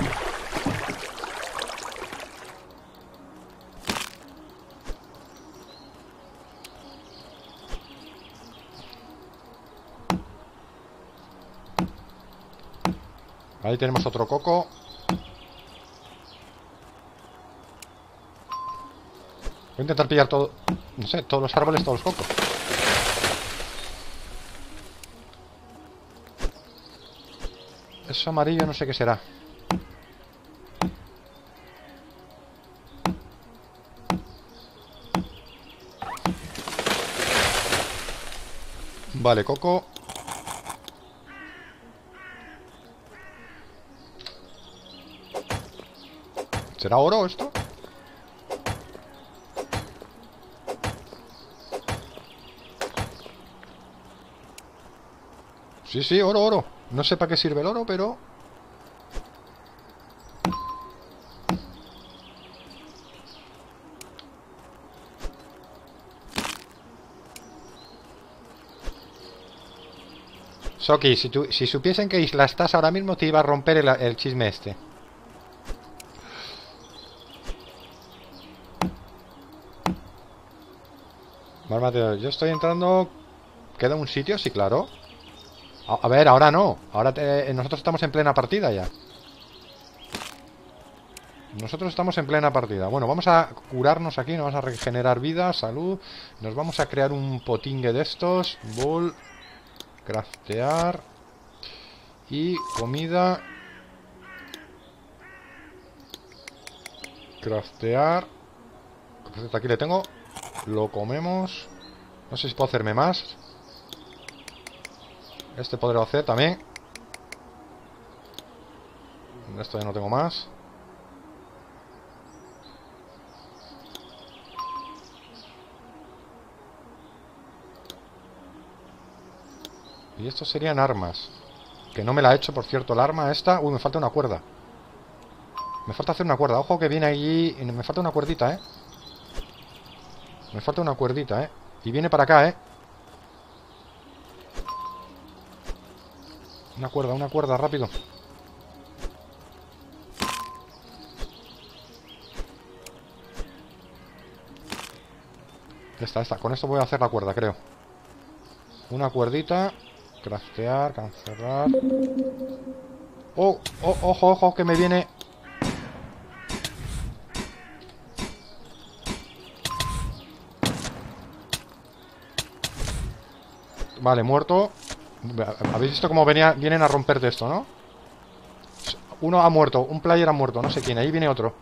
Ahí tenemos otro coco. Voy a intentar pillar todo, no sé, todos los árboles, todos los cocos. Eso amarillo no sé qué será. Vale, coco. ¿Será oro esto? Sí, sí, oro, oro. No sé para qué sirve el oro, pero... Soki, si supiesen que Isla estás ahora mismo, te iba a romper el chisme este. Más material. Yo estoy entrando... ¿Queda un sitio? Sí, claro. A ver, ahora no. Ahora nosotros estamos en plena partida ya. Nosotros estamos en plena partida. Bueno, vamos a curarnos aquí. Nos vamos a regenerar vida, salud. Nos vamos a crear un potingue de estos. Bull. Craftear. Y comida. Craftear. Aquí le tengo. Lo comemos. No sé si puedo hacerme más. Este podré hacer también. Esto ya no tengo más. Y estos serían armas. Que no me la he hecho, por cierto, el arma esta. Uy, me falta una cuerda. Me falta hacer una cuerda. Ojo que viene allí. Me falta una cuerdita, Me falta una cuerdita, Y viene para acá, una cuerda, rápido. Esta. Con esto voy a hacer la cuerda, creo. Una cuerdita. Craftear, cancelar. Oh, ojo, ojo, que me viene. Vale, muerto. Habéis visto cómo vienen a romperte esto, ¿no? Uno ha muerto, un player ha muerto, no sé quién. Ahí viene otro.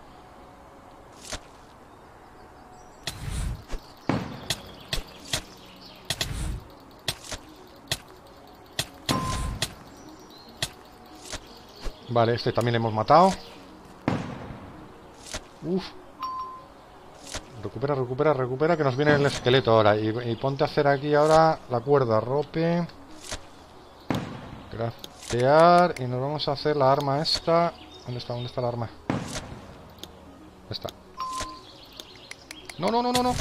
Vale, este también le hemos matado. Uf. Recupera, recupera, recupera, que nos viene el esqueleto ahora. Y ponte a hacer aquí ahora la cuerda, rope. Craftear. Y nos vamos a hacer la arma esta. ¿Dónde está? ¿Dónde está la arma? Esta. No, no, no, no, no.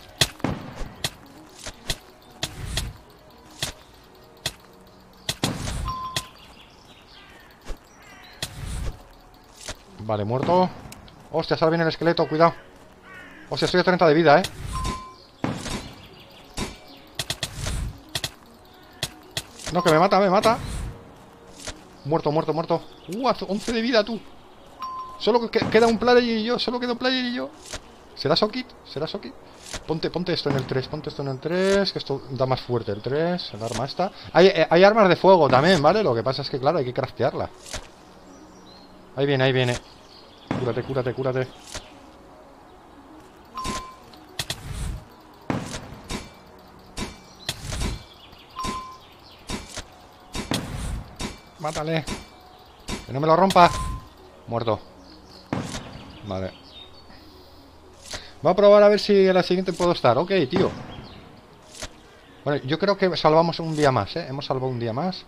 Vale, muerto. Hostia, ahora viene el esqueleto, cuidado. Hostia, estoy a 30 de vida, No, que me mata, me mata. Muerto, muerto, muerto. 11 de vida, tú. Solo queda un player y yo. Solo queda un player y yo. ¿Será Socket? ¿Será Socket? Ponte esto en el 3. Ponte esto en el 3. Que esto da más fuerte el 3. El arma esta. Hay armas de fuego también, ¿vale? Lo que pasa es que, claro, hay que craftearla. Ahí viene, ahí viene. Cúrate, cúrate, cúrate. Mátale. Que no me lo rompa. Muerto. Vale. Voy a probar a ver si en la siguiente puedo estar. Ok, tío. Bueno, yo creo que salvamos un día más, Hemos salvado un día más.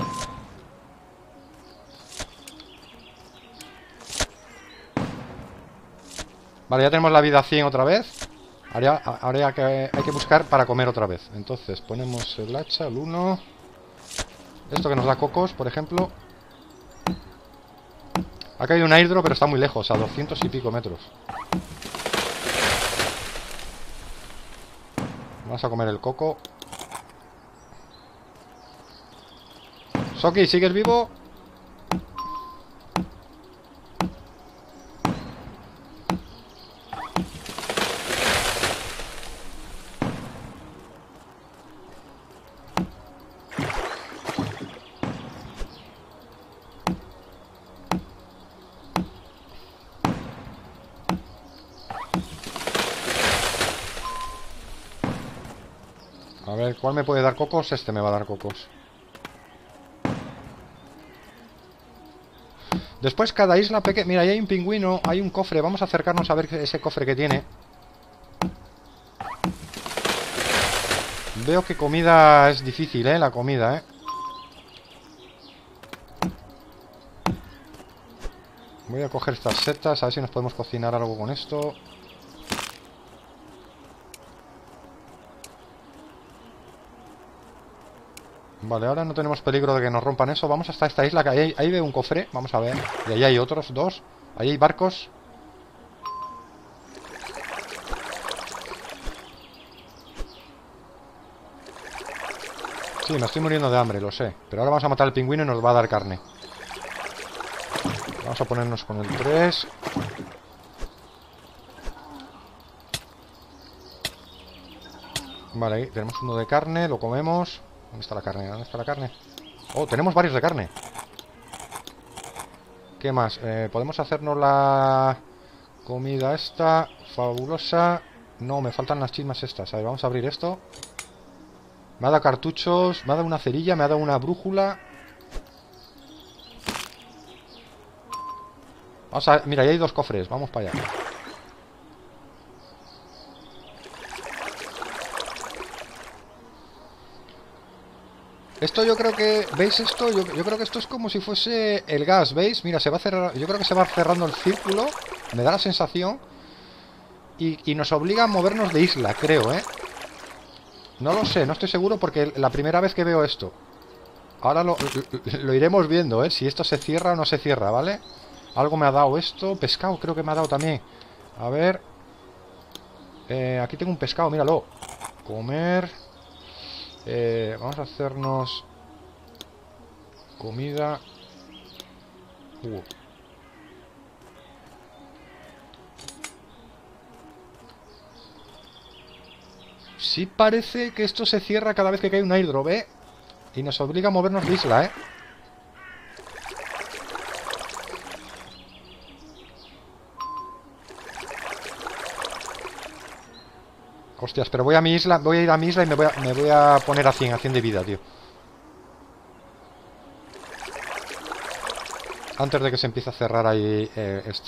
Vale, ya tenemos la vida 100 otra vez. Ahora hay que buscar para comer otra vez. Entonces, ponemos el hacha, el 1. Esto que nos da cocos, por ejemplo. Acá hay un airdrop, pero está muy lejos, a 200 y pico metros. Vamos a comer el coco. Soki, ¿sigues vivo? A ver, ¿cuál me puede dar cocos? Este me va a dar cocos. Después cada isla pequeña... Mira, ahí hay un pingüino, hay un cofre. Vamos a acercarnos a ver ese cofre que tiene. Veo que comida es difícil, la comida, Voy a coger estas setas, a ver si nos podemos cocinar algo con esto. Vale, ahora no tenemos peligro de que nos rompan eso. Vamos hasta esta isla, que ahí veo un cofre. Vamos a ver. Y ahí hay otros, dos. Ahí hay barcos. Sí, me estoy muriendo de hambre, lo sé. Pero ahora vamos a matar al pingüino y nos va a dar carne. Vamos a ponernos con el 3. Vale, ahí tenemos uno de carne, lo comemos. ¿Dónde está la carne? ¿Dónde está la carne? Oh, tenemos varios de carne. ¿Qué más? Podemos hacernos la comida esta. Fabulosa. No, me faltan las chismas estas. A ver, vamos a abrir esto. Me ha dado cartuchos, me ha dado una cerilla, me ha dado una brújula. Vamos a... Mira, ahí hay dos cofres, vamos para allá. Esto yo creo que... ¿Veis esto? Yo creo que esto es como si fuese el gas, ¿veis? Mira, se va a cerrar... Yo creo que se va cerrando el círculo. Me da la sensación. Y nos obliga a movernos de isla, creo, ¿eh? No lo sé, no estoy seguro porque la primera vez que veo esto. Ahora lo iremos viendo, ¿eh? Si esto se cierra o no se cierra, ¿vale? Algo me ha dado esto. Pescado creo que me ha dado también. A ver. Aquí tengo un pescado, míralo. Comer. Vamos a hacernos comida. Sí parece que esto se cierra cada vez que cae un airdrop, ¿eh? Y nos obliga a movernos de isla, ¿eh? Hostias, pero voy a mi isla, voy a ir a mi isla y me voy a poner a 100 de vida, tío. Antes de que se empiece a cerrar ahí esto.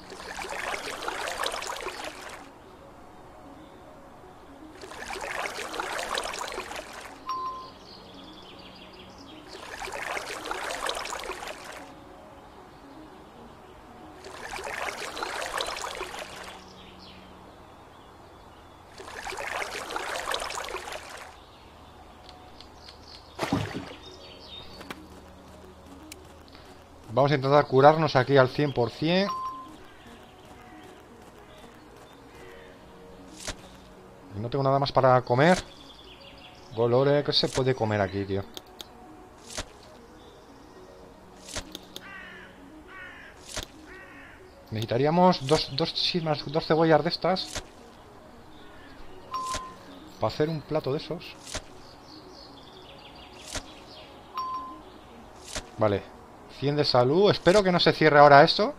Vamos a intentar curarnos aquí al 100%. No tengo nada más para comer. Golore, ¿qué se puede comer aquí, tío? Necesitaríamos dos cebollas de estas para hacer un plato de esos. Vale, 100 de salud. Espero que no se cierre ahora esto.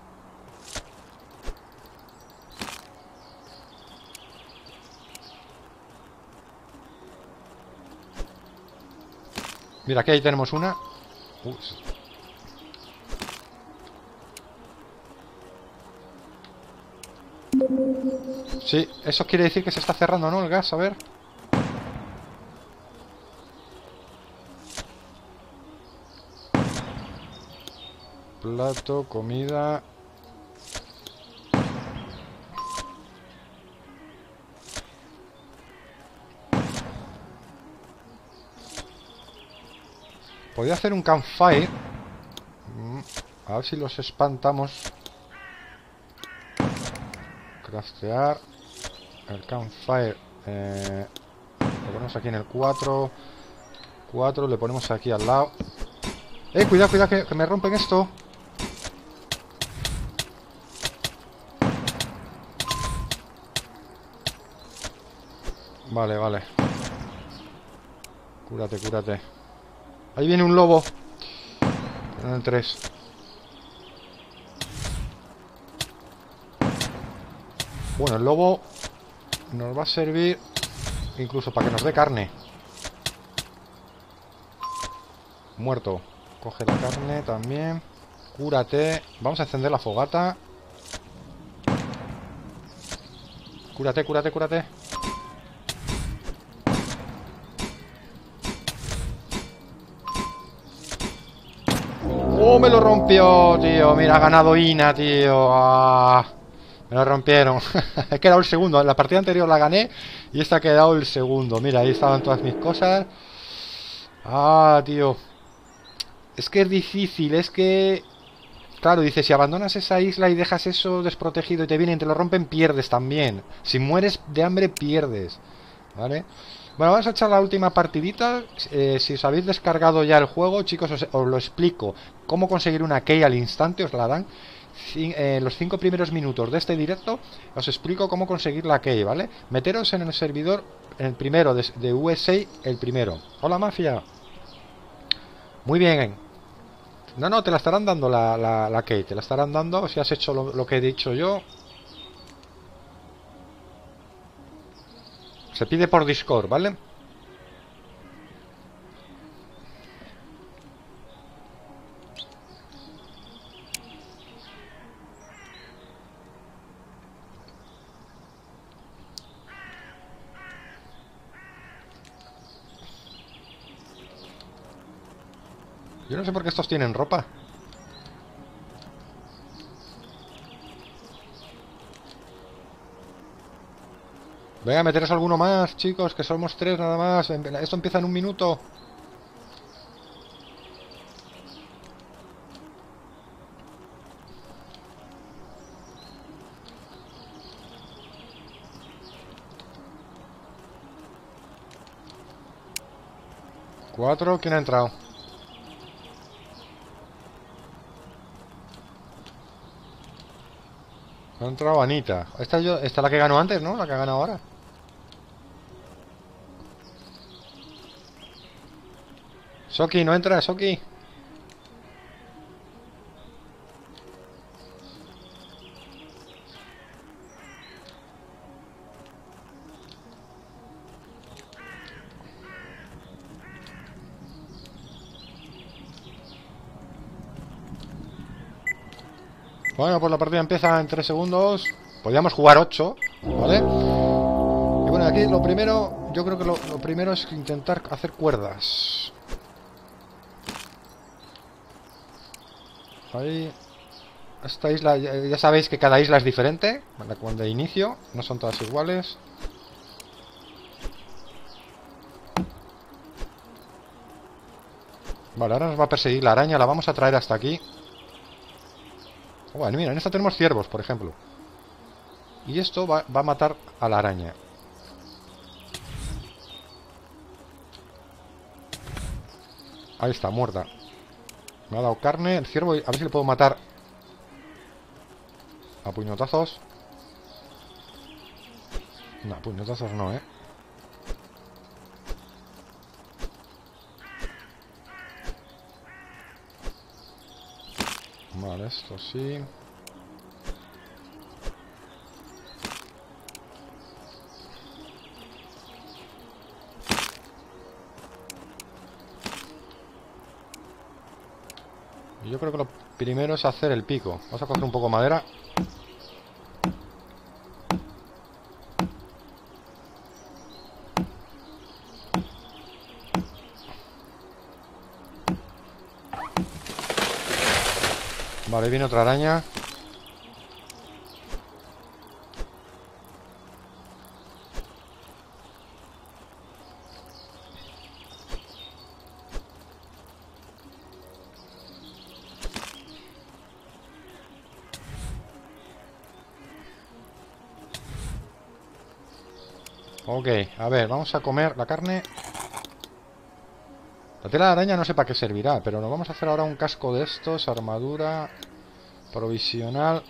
Mira, aquí ahí tenemos una. Sí, eso quiere decir que se está cerrando, ¿no? El gas, a ver. Plato, comida. Podría hacer un campfire. A ver si los espantamos. Craftear. El campfire. Lo ponemos aquí en el 4. 4, le ponemos aquí al lado. Cuidado, cuidado, que me rompen esto. Vale, vale. Cúrate, cúrate. Ahí viene un lobo. En el 3. Bueno, el lobo nos va a servir incluso para que nos dé carne. Muerto. Coge la carne también. Cúrate. Vamos a encender la fogata. Cúrate, cúrate, cúrate. ¡Oh, me lo rompió, tío! Mira, ha ganado Ina, tío. Ah, me lo rompieron. He quedado el segundo. En la partida anterior la gané y esta ha quedado el segundo. Mira, ahí estaban todas mis cosas. Ah, tío. Es que es difícil, es que... Claro, dice, si abandonas esa isla y dejas eso desprotegido y te vienen y te lo rompen, pierdes también. Si mueres de hambre, pierdes. ¿Vale? Bueno, vamos a echar la última partidita. Si os habéis descargado ya el juego, chicos, os lo explico. Cómo conseguir una key al instante, os la dan. Los 5 primeros minutos de este directo, os explico cómo conseguir la key, ¿vale? Meteros en el servidor, en el primero, de USA, el primero. Hola, Mafia. Muy bien. No, no, te la estarán dando la key. Te la estarán dando si has hecho lo que he dicho yo. Se pide por Discord, ¿vale? Yo no sé por qué estos tienen ropa. Venga, meteros alguno más, chicos, que somos 3 nada más. Esto empieza en un minuto. Cuatro, ¿quién ha entrado? Ha entrado Anita. Esta es la que ganó antes, ¿no? La que ha ganado ahora. Soki, no entra, Soki. Bueno, pues la partida empieza en 3 segundos. Podríamos jugar 8, ¿vale? Y bueno, aquí lo primero, yo creo que lo primero es intentar hacer cuerdas. Ahí. Esta isla, ya sabéis que cada isla es diferente. Cuando de inicio, no son todas iguales. Vale, ahora nos va a perseguir la araña. La vamos a traer hasta aquí. Bueno, mira, en esta tenemos ciervos, por ejemplo. Y esto va a matar a la araña. Ahí está, muerta. Me ha dado carne. El ciervo, a ver si le puedo matar a puñetazos. No, puñetazos no, ¿eh? Vale, esto sí. Yo creo que lo primero es hacer el pico. Vamos a coger un poco de madera. Vale, viene otra araña. Ok, a ver, vamos a comer la carne. La tela de araña no sé para qué servirá, pero nos vamos a hacer ahora un casco de estos, armadura provisional.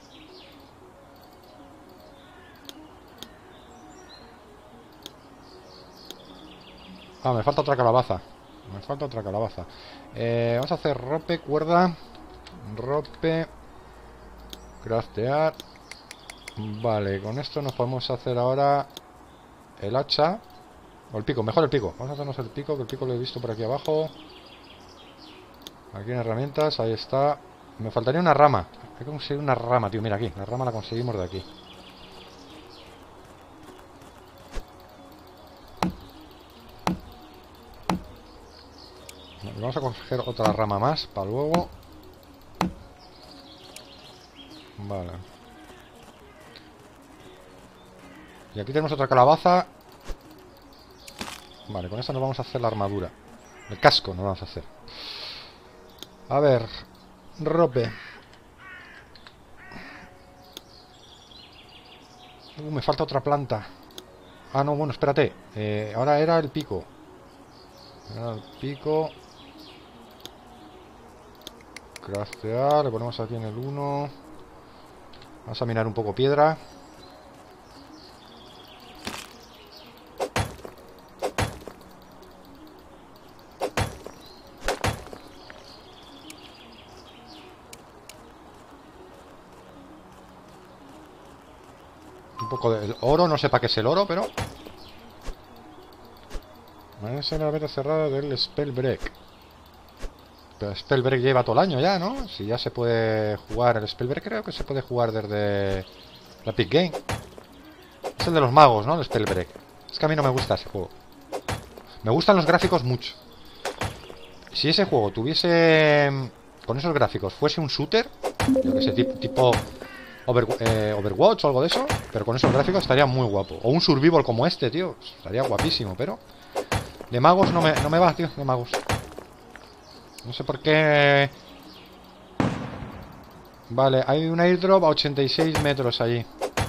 Ah, me falta otra calabaza. Me falta otra calabaza. Vamos a hacer rope, cuerda. Rope. Craftear. Vale, con esto nos podemos hacer ahora el hacha. O el pico, mejor el pico. Vamos a hacernos el pico, que el pico lo he visto por aquí abajo. Aquí en herramientas, ahí está. Me faltaría una rama. Hay que conseguir una rama, tío. Mira aquí, la rama la conseguimos de aquí. Vamos a coger otra rama más para luego. Vale. Y aquí tenemos otra calabaza. Vale, con esta nos vamos a hacer la armadura. El casco nos vamos a hacer. A ver. Rope. Me falta otra planta. Ah, no, bueno, espérate. Ahora era el pico. Era el pico. Craftear. Lo ponemos aquí en el 1. Vamos a minar un poco piedra. Un poco del oro. No sé para qué es el oro, pero... Esa es la beta cerrada del Spellbreak. Pero Spellbreak lleva todo el año ya, ¿no? Si ya se puede jugar el Spellbreak, creo que se puede jugar desde la Epic Game. Es el de los magos, ¿no? El Spellbreak. Es que a mí no me gusta ese juego. Me gustan los gráficos mucho. Si ese juego tuviese... Con esos gráficos fuese un shooter, yo que sé, tipo Overwatch o algo de eso, pero con esos gráficos estaría muy guapo. O un survival como este, tío. Estaría guapísimo, pero... De magos no me va, tío, de magos. No sé por qué... Vale, hay un airdrop a 86 metros allí.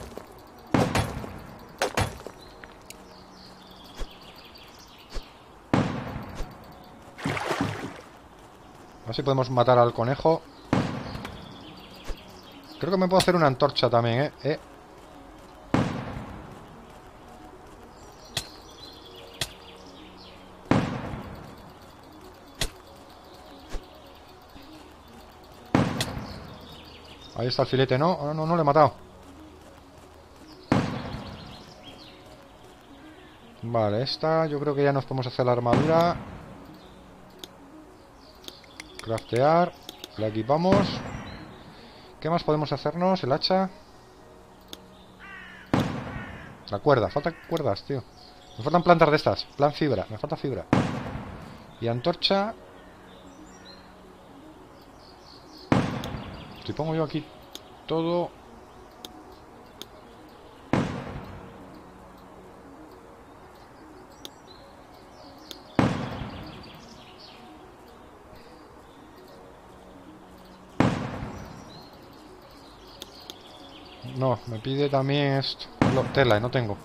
A ver si podemos matar al conejo. Creo que me puedo hacer una antorcha también, ¿eh? Ahí está el filete, ¿no? No, no lo he matado. Vale, esta yo creo que ya nos podemos hacer la armadura. Craftear. La equipamos. ¿Qué más podemos hacernos? El hacha. La cuerda. Faltan cuerdas, tío. Me faltan plantas de estas. Plan fibra. Me falta fibra. Y antorcha. Si pongo yo aquí todo... No, me pide también esto. Tela, no tengo.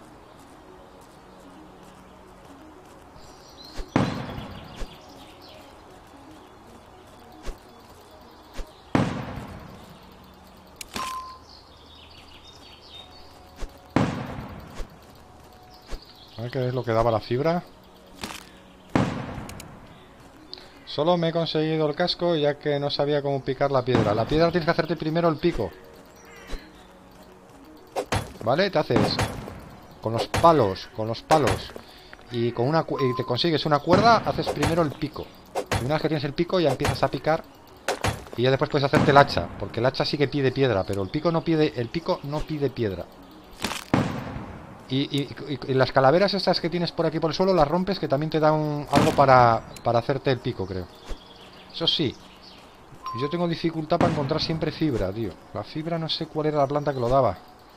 A ver qué es lo que daba la fibra. Solo me he conseguido el casco ya que no sabía cómo picar la piedra. La piedra tienes que hacerte primero el pico. ¿Vale? Te haces con los palos, y y te consigues una cuerda, haces primero el pico. Y una vez que tienes el pico ya empiezas a picar y ya después puedes hacerte el hacha, porque el hacha sí que pide piedra, pero el pico no pide piedra. Y las calaveras estas que tienes por aquí por el suelo las rompes, que también te dan algo para hacerte el pico, creo. Eso sí, yo tengo dificultad para encontrar siempre fibra, tío. La fibra no sé cuál era la planta que lo daba.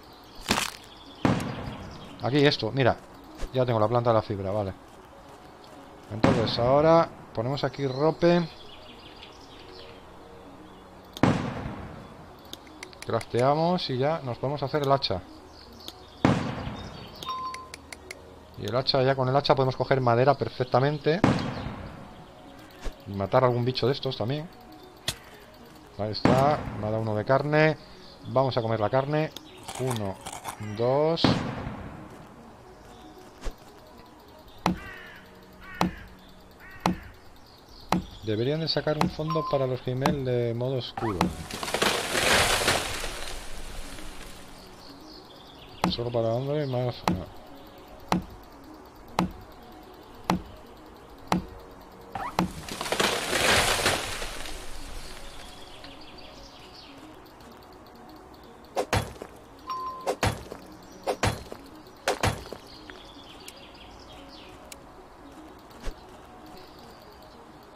Aquí esto, mira. Ya tengo la planta de la fibra, vale. Entonces ahora ponemos aquí rope. Crafteamos y ya nos podemos hacer el hacha. Y el hacha, ya con el hacha podemos coger madera perfectamente. Y matar algún bicho de estos también. Ahí está, me ha dado uno de carne. Vamos a comer la carne. 1, 2... Deberían de sacar un fondo para los Gmail de modo oscuro. Solo para hombre más... No.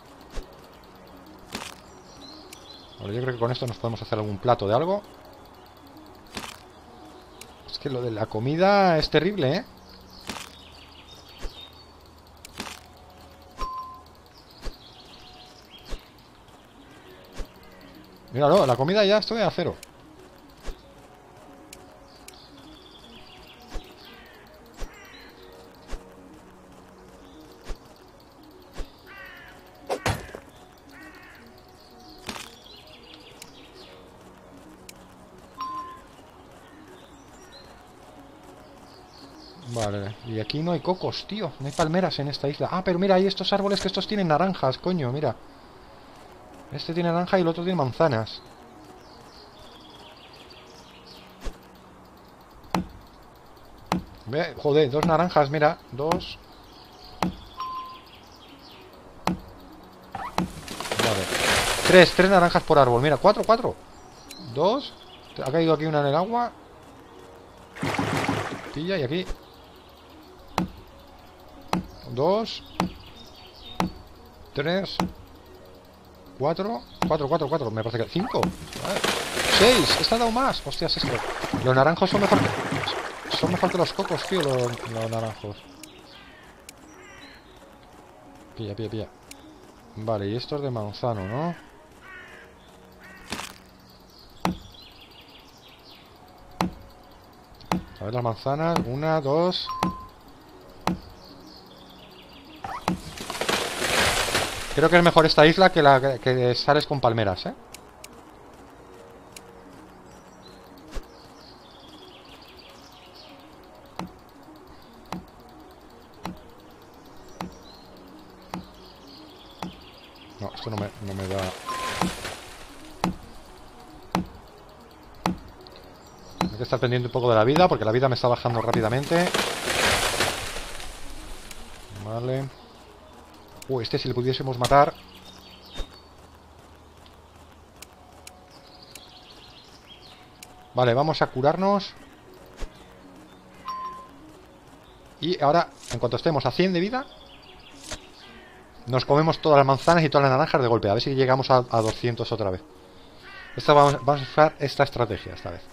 Bueno, yo creo que con esto nos podemos hacer algún plato de algo. Es que lo de la comida es terrible, ¿eh? Míralo, la comida ya estoy a cero. Vale, y aquí no hay cocos, tío. No hay palmeras en esta isla. Ah, pero mira, hay estos árboles que estos tienen naranjas, coño, mira. Este tiene naranja y el otro tiene manzanas. Ve, joder, dos naranjas, mira. Dos. Vale. Tres naranjas por árbol. Mira, cuatro. Dos. Ha caído aquí una en el agua. Pilla y aquí. Dos. Tres. Cuatro. Cuatro. Me parece que... Cinco. Vale. Seis. Esta ha dado más. Hostias, esto. Los naranjos son mejor que... Son mejor que los cocos, tío, los naranjos. Pilla. Vale, y esto es de manzano, ¿no? A ver las manzanas. Una, dos. Creo que es mejor esta isla que la que sales con palmeras, ¿eh? No, esto no me da... Hay que estar pendiente un poco de la vida, porque la vida me está bajando rápidamente. Vale. Este si le pudiésemos matar. Vale, vamos a curarnos. Y ahora, en cuanto estemos a 100 de vida, nos comemos todas las manzanas y todas las naranjas de golpe. A ver si llegamos a 200 otra vez. Vamos a usar esta estrategia esta vez.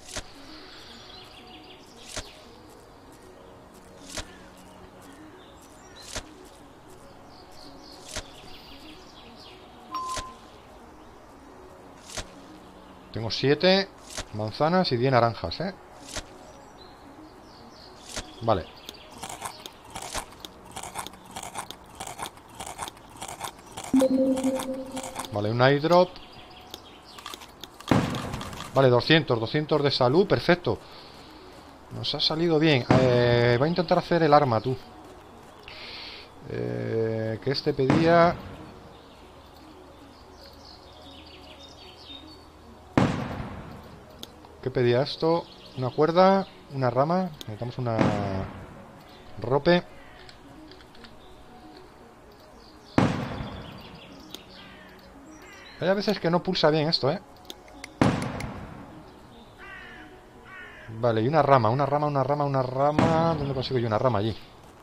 Tengo 7 manzanas y 10 naranjas, ¿eh? Vale. Vale, un airdrop. Vale, 200 de salud, perfecto. Nos ha salido bien. Voy a intentar hacer el arma, tú. Que este pedía... ¿Qué pedía esto? Una cuerda, una rama. Necesitamos una rope. Hay a veces que no pulsa bien esto, ¿eh? Vale, y una rama. ¿Dónde consigo yo una rama? Allí.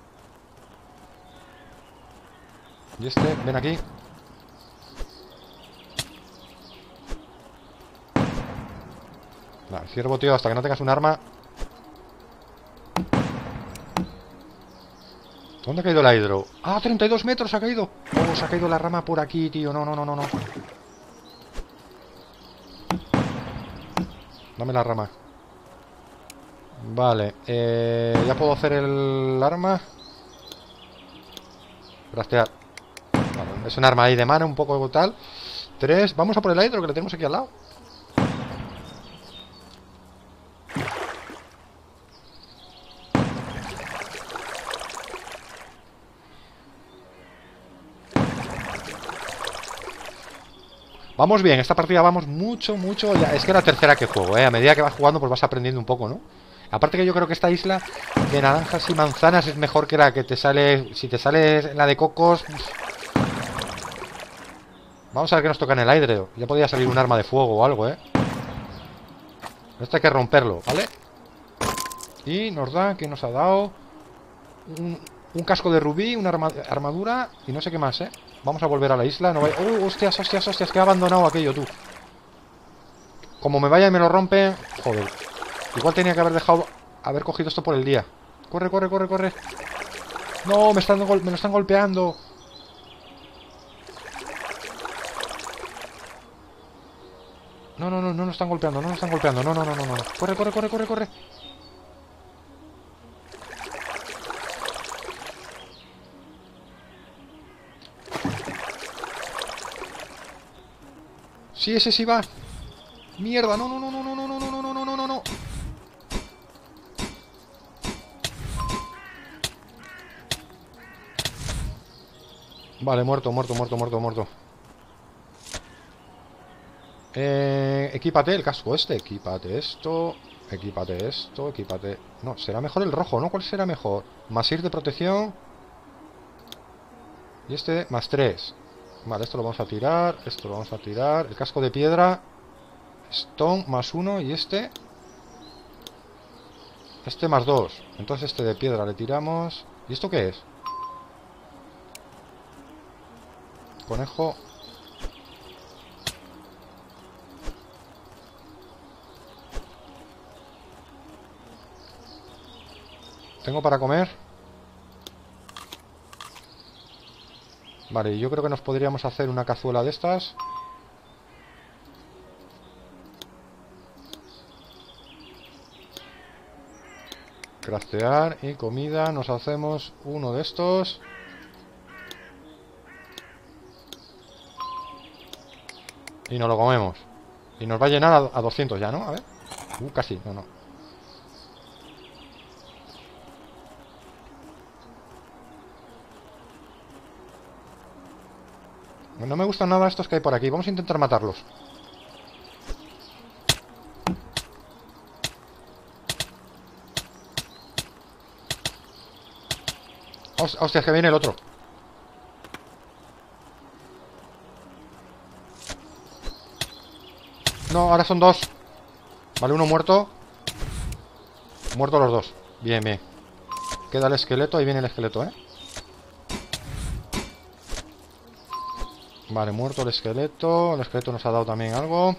Y este, ven aquí. Vale, ciervo, tío, hasta que no tengas un arma. ¿Dónde ha caído el hidro? ¡Ah, 32 metros ha caído! ¡Oh, se ha caído la rama por aquí, tío! No. Dame la rama. Vale, ya puedo hacer el arma. Craftear. Vale, es un arma ahí de mano, un poco tal. 3, vamos a por el hidro que le tenemos aquí al lado. Vamos bien, esta partida vamos mucho. Ya, es que es la tercera que juego, ¿eh? A medida que vas jugando, pues vas aprendiendo un poco, ¿no? Aparte que yo creo que esta isla de naranjas y manzanas es mejor que la que te sale... Si te sale la de cocos... Vamos a ver qué nos toca en el hidro. Ya podría salir un arma de fuego o algo, ¿eh? Esto hay que romperlo, ¿vale? Y nos da... ¿Qué nos ha dado? Un casco de rubí, una armadura y no sé qué más, ¿eh? Vamos a volver a la isla. No vaya... hostias! Que he abandonado aquello, tú. Como me vaya y me lo rompe... Joder. Igual tenía que haber dejado haber cogido esto por el día. Corre, corre, corre, corre. No, me lo están golpeando. No, no, no, no nos están golpeando, no nos están golpeando. No, no, no, no, no. Corre, corre, corre, corre, corre. Sí, ese sí va. Mierda, no, no, no, no, no, no, no, no, no, no, no, no, no. Vale, muerto, muerto, muerto, muerto, muerto. Equípate el casco este, equípate esto, equípate esto, equípate... No, será mejor el rojo, ¿no? ¿Cuál será mejor? Más 6 de protección. Y este más 3. Vale, esto lo vamos a tirar, esto lo vamos a tirar. El casco de piedra. Stone más 1 y este... Este más 2. Entonces este de piedra le tiramos. ¿Y esto qué es? Conejo. ¿Tengo para comer? Vale, yo creo que nos podríamos hacer una cazuela de estas. Craftear y comida. Nos hacemos uno de estos. Y nos lo comemos. Y nos va a llenar a 200 ya, ¿no? A ver. Casi, no, no. No me gustan nada estos que hay por aquí. Vamos a intentar matarlos. Hostia, que viene el otro. No, ahora son dos. Vale, uno muerto. Muertos los dos. Bien, bien. Queda el esqueleto. Ahí viene el esqueleto, ¿eh? Vale, muerto el esqueleto. El esqueleto nos ha dado también algo.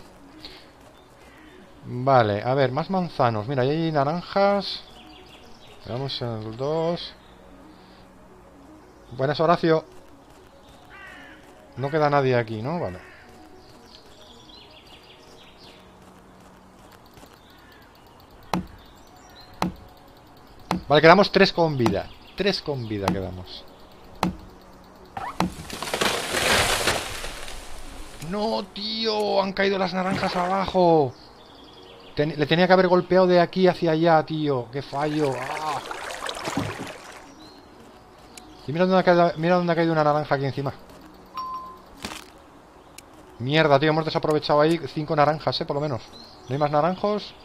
Vale, a ver, más manzanos. Mira, ahí hay naranjas. Veamos el 2. Buenas, Horacio. No queda nadie aquí, ¿no? Vale. Vale, quedamos 3 con vida. 3 con vida quedamos. No, tío. Han caído las naranjas abajo. Le tenía que haber golpeado de aquí hacia allá, tío. Qué fallo. ¡Ah! Y mira dónde ha caído una naranja aquí encima. Mierda, tío. Hemos desaprovechado ahí 5 naranjas, por lo menos. ¿No hay más naranjos?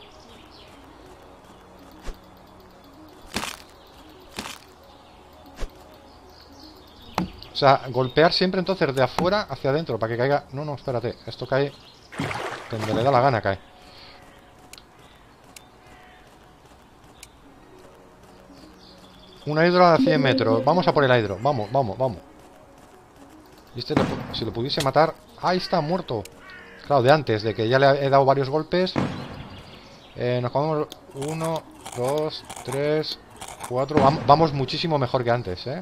O sea, golpear siempre entonces de afuera hacia adentro para que caiga... No, no, espérate. Esto cae donde le da la gana, cae. Una hidra a 100 metros. Vamos a por el hidro. Vamos, vamos, vamos. Y este, si lo pudiese matar... ¡Ahí está, muerto! Claro, de antes, de que ya le he dado varios golpes. Nos comemos 1, 2, 3, 4... Vamos muchísimo mejor que antes, ¿eh?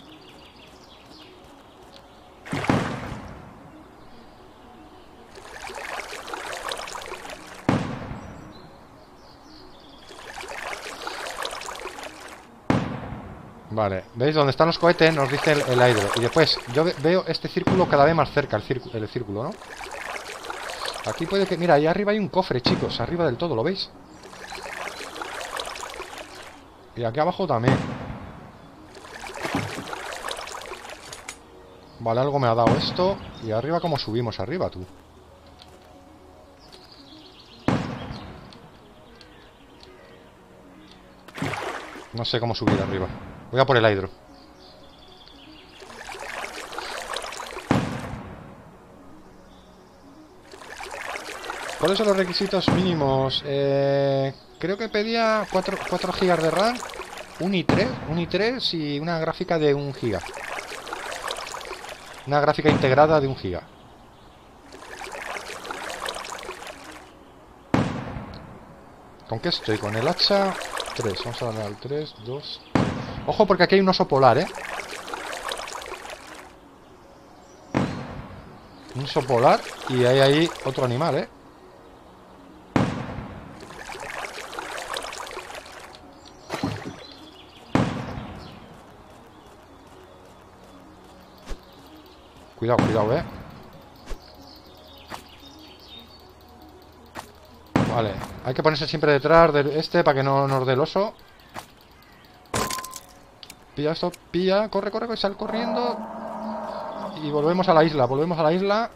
Vale, ¿veis? Donde están los cohetes nos dice el hidro. Y después yo veo este círculo cada vez más cerca, el círculo, ¿no? Aquí puede que... Mira, ahí arriba hay un cofre, chicos. Arriba del todo, ¿lo veis? Y aquí abajo también. Vale, algo me ha dado esto. Y arriba, ¿cómo subimos arriba, tú? No sé cómo subir arriba. Voy a por el hidro. ¿Cuáles son los requisitos mínimos? Creo que pedía 4 gigas de RAM, un i3 y una gráfica de 1 giga. Una gráfica integrada de 1 giga. ¿Con qué estoy? Con el hacha 3. Vamos a darle al 3, 2. Ojo porque aquí hay un oso polar, ¿eh? Un oso polar y hay ahí otro animal, ¿eh? Cuidado, cuidado, ¿eh? Vale, hay que ponerse siempre detrás de este para que no nos dé el oso. Pilla esto, pilla, corre, corre, sal corriendo. Y volvemos a la isla, volvemos a la isla.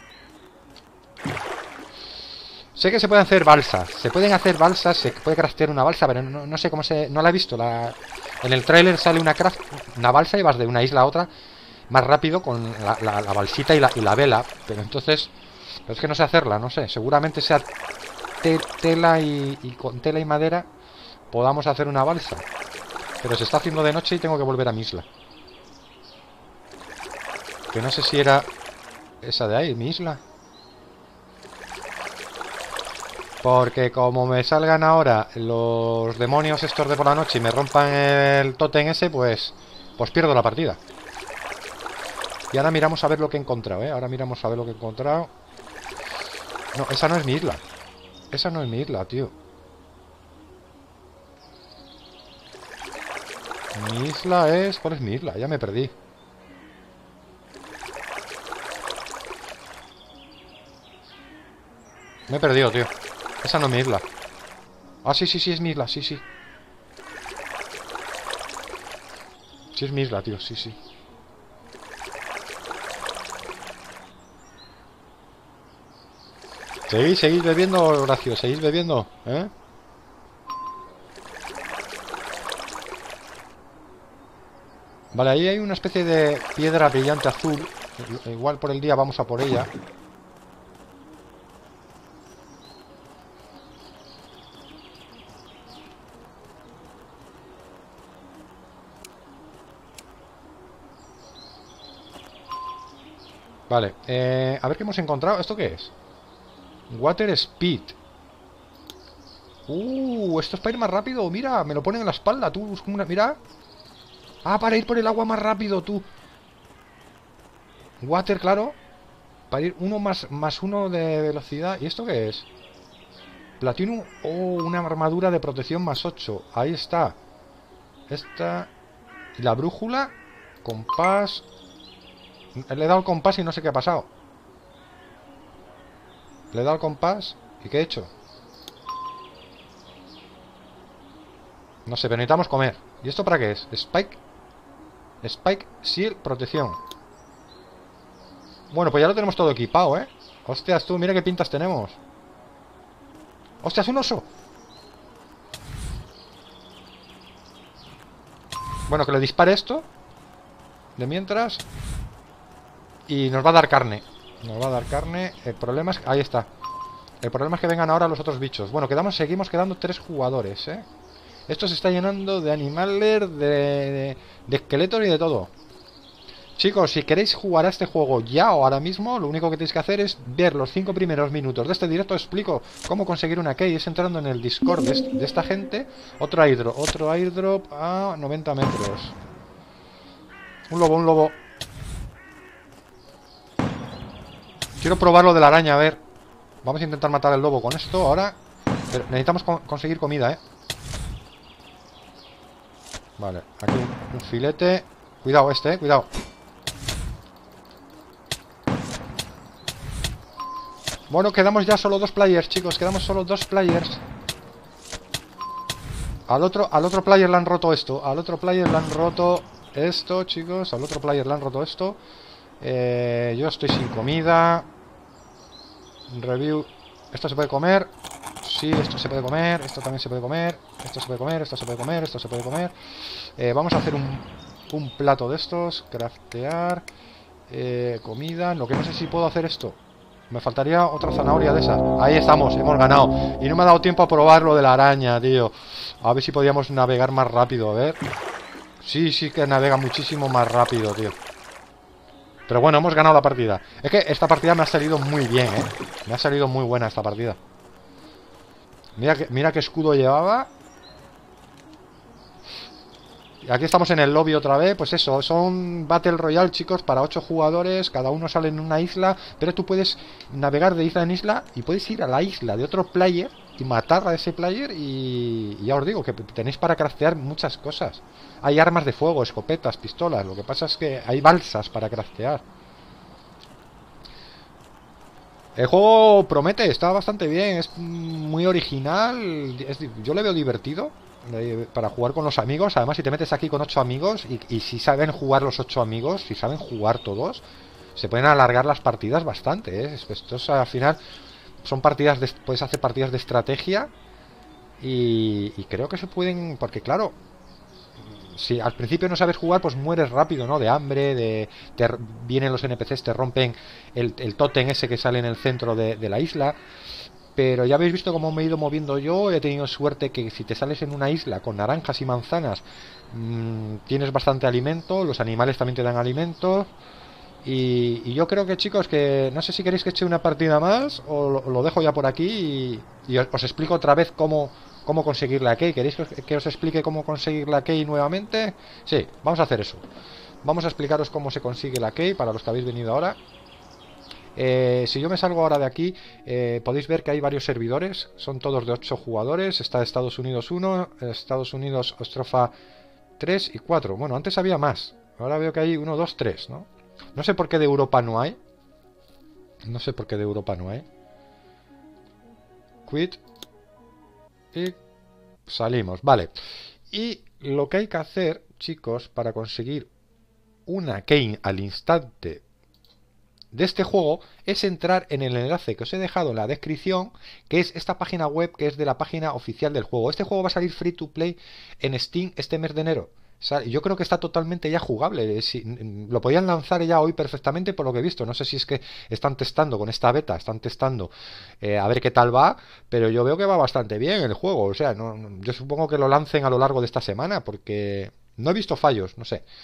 Sé que se pueden hacer balsas, se puede craftear una balsa, pero no sé cómo se... No la he visto, en el tráiler sale una balsa y vas de una isla a otra más rápido con la balsita y la vela. Pero entonces, pero es que no sé hacerla, no sé, seguramente sea tela y con tela y madera podamos hacer una balsa. Pero se está haciendo de noche y tengo que volver a mi isla. Que no sé si era esa de ahí, mi isla. Porque como me salgan ahora los demonios estos de por la noche y me rompan el tótem ese, pues pierdo la partida. Y ahora miramos a ver lo que he encontrado, ¿eh? Ahora miramos a ver lo que he encontrado. No, esa no es mi isla. Esa no es mi isla, tío. Mi isla es... ¿Cuál es mi isla? Ya me perdí. Me he perdido, tío. Esa no es mi isla. Ah, sí, sí, sí, es mi isla, sí, sí. Sí, es mi isla, tío, sí, sí. Seguís bebiendo, Horacio, seguís bebiendo, ¿eh? Vale, ahí hay una especie de piedra brillante azul. Igual por el día vamos a por ella. Vale, a ver qué hemos encontrado. ¿Esto qué es? Water Speed. Esto es para ir más rápido. Mira, me lo ponen en la espalda. Tú, es como una... Mira. Ah, para ir por el agua más rápido, tú. Water, claro. Para ir uno más uno de velocidad. ¿Y esto qué es? Platinum. Oh, una armadura de protección más 8. Ahí está. Esta. Y la brújula. Compás. Le he dado el compás y no sé qué ha pasado. Le he dado el compás. ¿Y qué he hecho? No sé, pero necesitamos comer. ¿Y esto para qué es? Spike. Spike, Seal, protección. Bueno, pues ya lo tenemos todo equipado, ¿eh? Hostias, tú, mira qué pintas tenemos. ¡Hostias, un oso! Bueno, que le dispare esto. De mientras. Y nos va a dar carne. Nos va a dar carne. El problema es... Ahí está. El problema es que vengan ahora los otros bichos. Bueno, seguimos quedando 3 jugadores, ¿eh? Esto se está llenando de animales, de esqueletos y de todo. Chicos, si queréis jugar a este juego ya o ahora mismo, lo único que tenéis que hacer es ver los 5 primeros minutos de este directo. Explico cómo conseguir una key. Es entrando en el Discord de esta gente. Otro airdrop a 90 metros. Un lobo, un lobo. Quiero probar lo de la araña, a ver. Vamos a intentar matar al lobo con esto ahora. Pero necesitamos conseguir comida, ¿eh? Vale, aquí un filete. Cuidado este, cuidado. Bueno, quedamos ya solo 2 players, chicos. Quedamos solo 2 players. Al otro player le han roto esto. Al otro player le han roto esto, chicos. Al otro player le han roto esto. Yo estoy sin comida. Review. ¿Esto se puede comer? Sí, esto se puede comer. Esto también se puede comer. Esto se puede comer. Esto se puede comer. Esto se puede comer. Vamos a hacer un plato de estos. Craftear. Comida. Lo que no sé si puedo hacer esto. Me faltaría otra zanahoria de esas. Ahí estamos, hemos ganado. Y no me ha dado tiempo a probar lo de la araña, tío. A ver si podíamos navegar más rápido, a ver. Sí, sí que navega muchísimo más rápido, tío. Pero bueno, hemos ganado la partida. Es que esta partida me ha salido muy bien, ¿eh? Me ha salido muy buena esta partida. Mira qué escudo llevaba. Aquí estamos en el lobby otra vez. Pues eso, son Battle Royale, chicos, para 8 jugadores. Cada uno sale en una isla. Pero tú puedes navegar de isla en isla y puedes ir a la isla de otro player y matar a ese player. Y ya os digo que tenéis para craftear muchas cosas. Hay armas de fuego, escopetas, pistolas. Lo que pasa es que hay balsas para craftear. El juego promete, está bastante bien, es muy original, yo le veo divertido para jugar con los amigos. Además, si te metes aquí con 8 amigos y si saben jugar los 8 amigos, si saben jugar todos, se pueden alargar las partidas bastante, ¿eh? Estos al final son partidas puedes hacer partidas de estrategia y creo que se pueden, porque claro, si al principio no sabes jugar, pues mueres rápido, ¿no? De hambre, vienen los NPCs, te rompen el tótem ese que sale en el centro de la isla. Pero ya habéis visto cómo me he ido moviendo yo. He tenido suerte que si te sales en una isla con naranjas y manzanas, tienes bastante alimento. Los animales también te dan alimento. Y yo creo que, chicos, que no sé si queréis que eche una partida más o lo dejo ya por aquí y os explico otra vez cómo conseguir la key. ¿Queréis que os explique cómo conseguir la key nuevamente? Sí, vamos a hacer eso. Vamos a explicaros cómo se consigue la key para los que habéis venido ahora. Si yo me salgo ahora de aquí, podéis ver que hay varios servidores, son todos de 8 jugadores. Está Estados Unidos 1, Estados Unidos Ostrofa 3 y 4. Bueno, antes había más, ahora veo que hay 1, 2, 3, ¿no? No sé por qué de Europa no hay. No sé por qué de Europa no hay. Quit. Y salimos, vale. Y lo que hay que hacer, chicos, para conseguir una key al instante de este juego es entrar en el enlace que os he dejado en la descripción, que es esta página web, que es de la página oficial del juego. Este juego va a salir free to play en Steam este mes de enero. Yo creo que está totalmente ya jugable. Lo podían lanzar ya hoy perfectamente por lo que he visto. No sé si es que están testando con esta beta, están testando a ver qué tal va, pero yo veo que va bastante bien el juego. O sea, yo supongo que lo lancen a lo largo de esta semana porque no he visto fallos, no sé.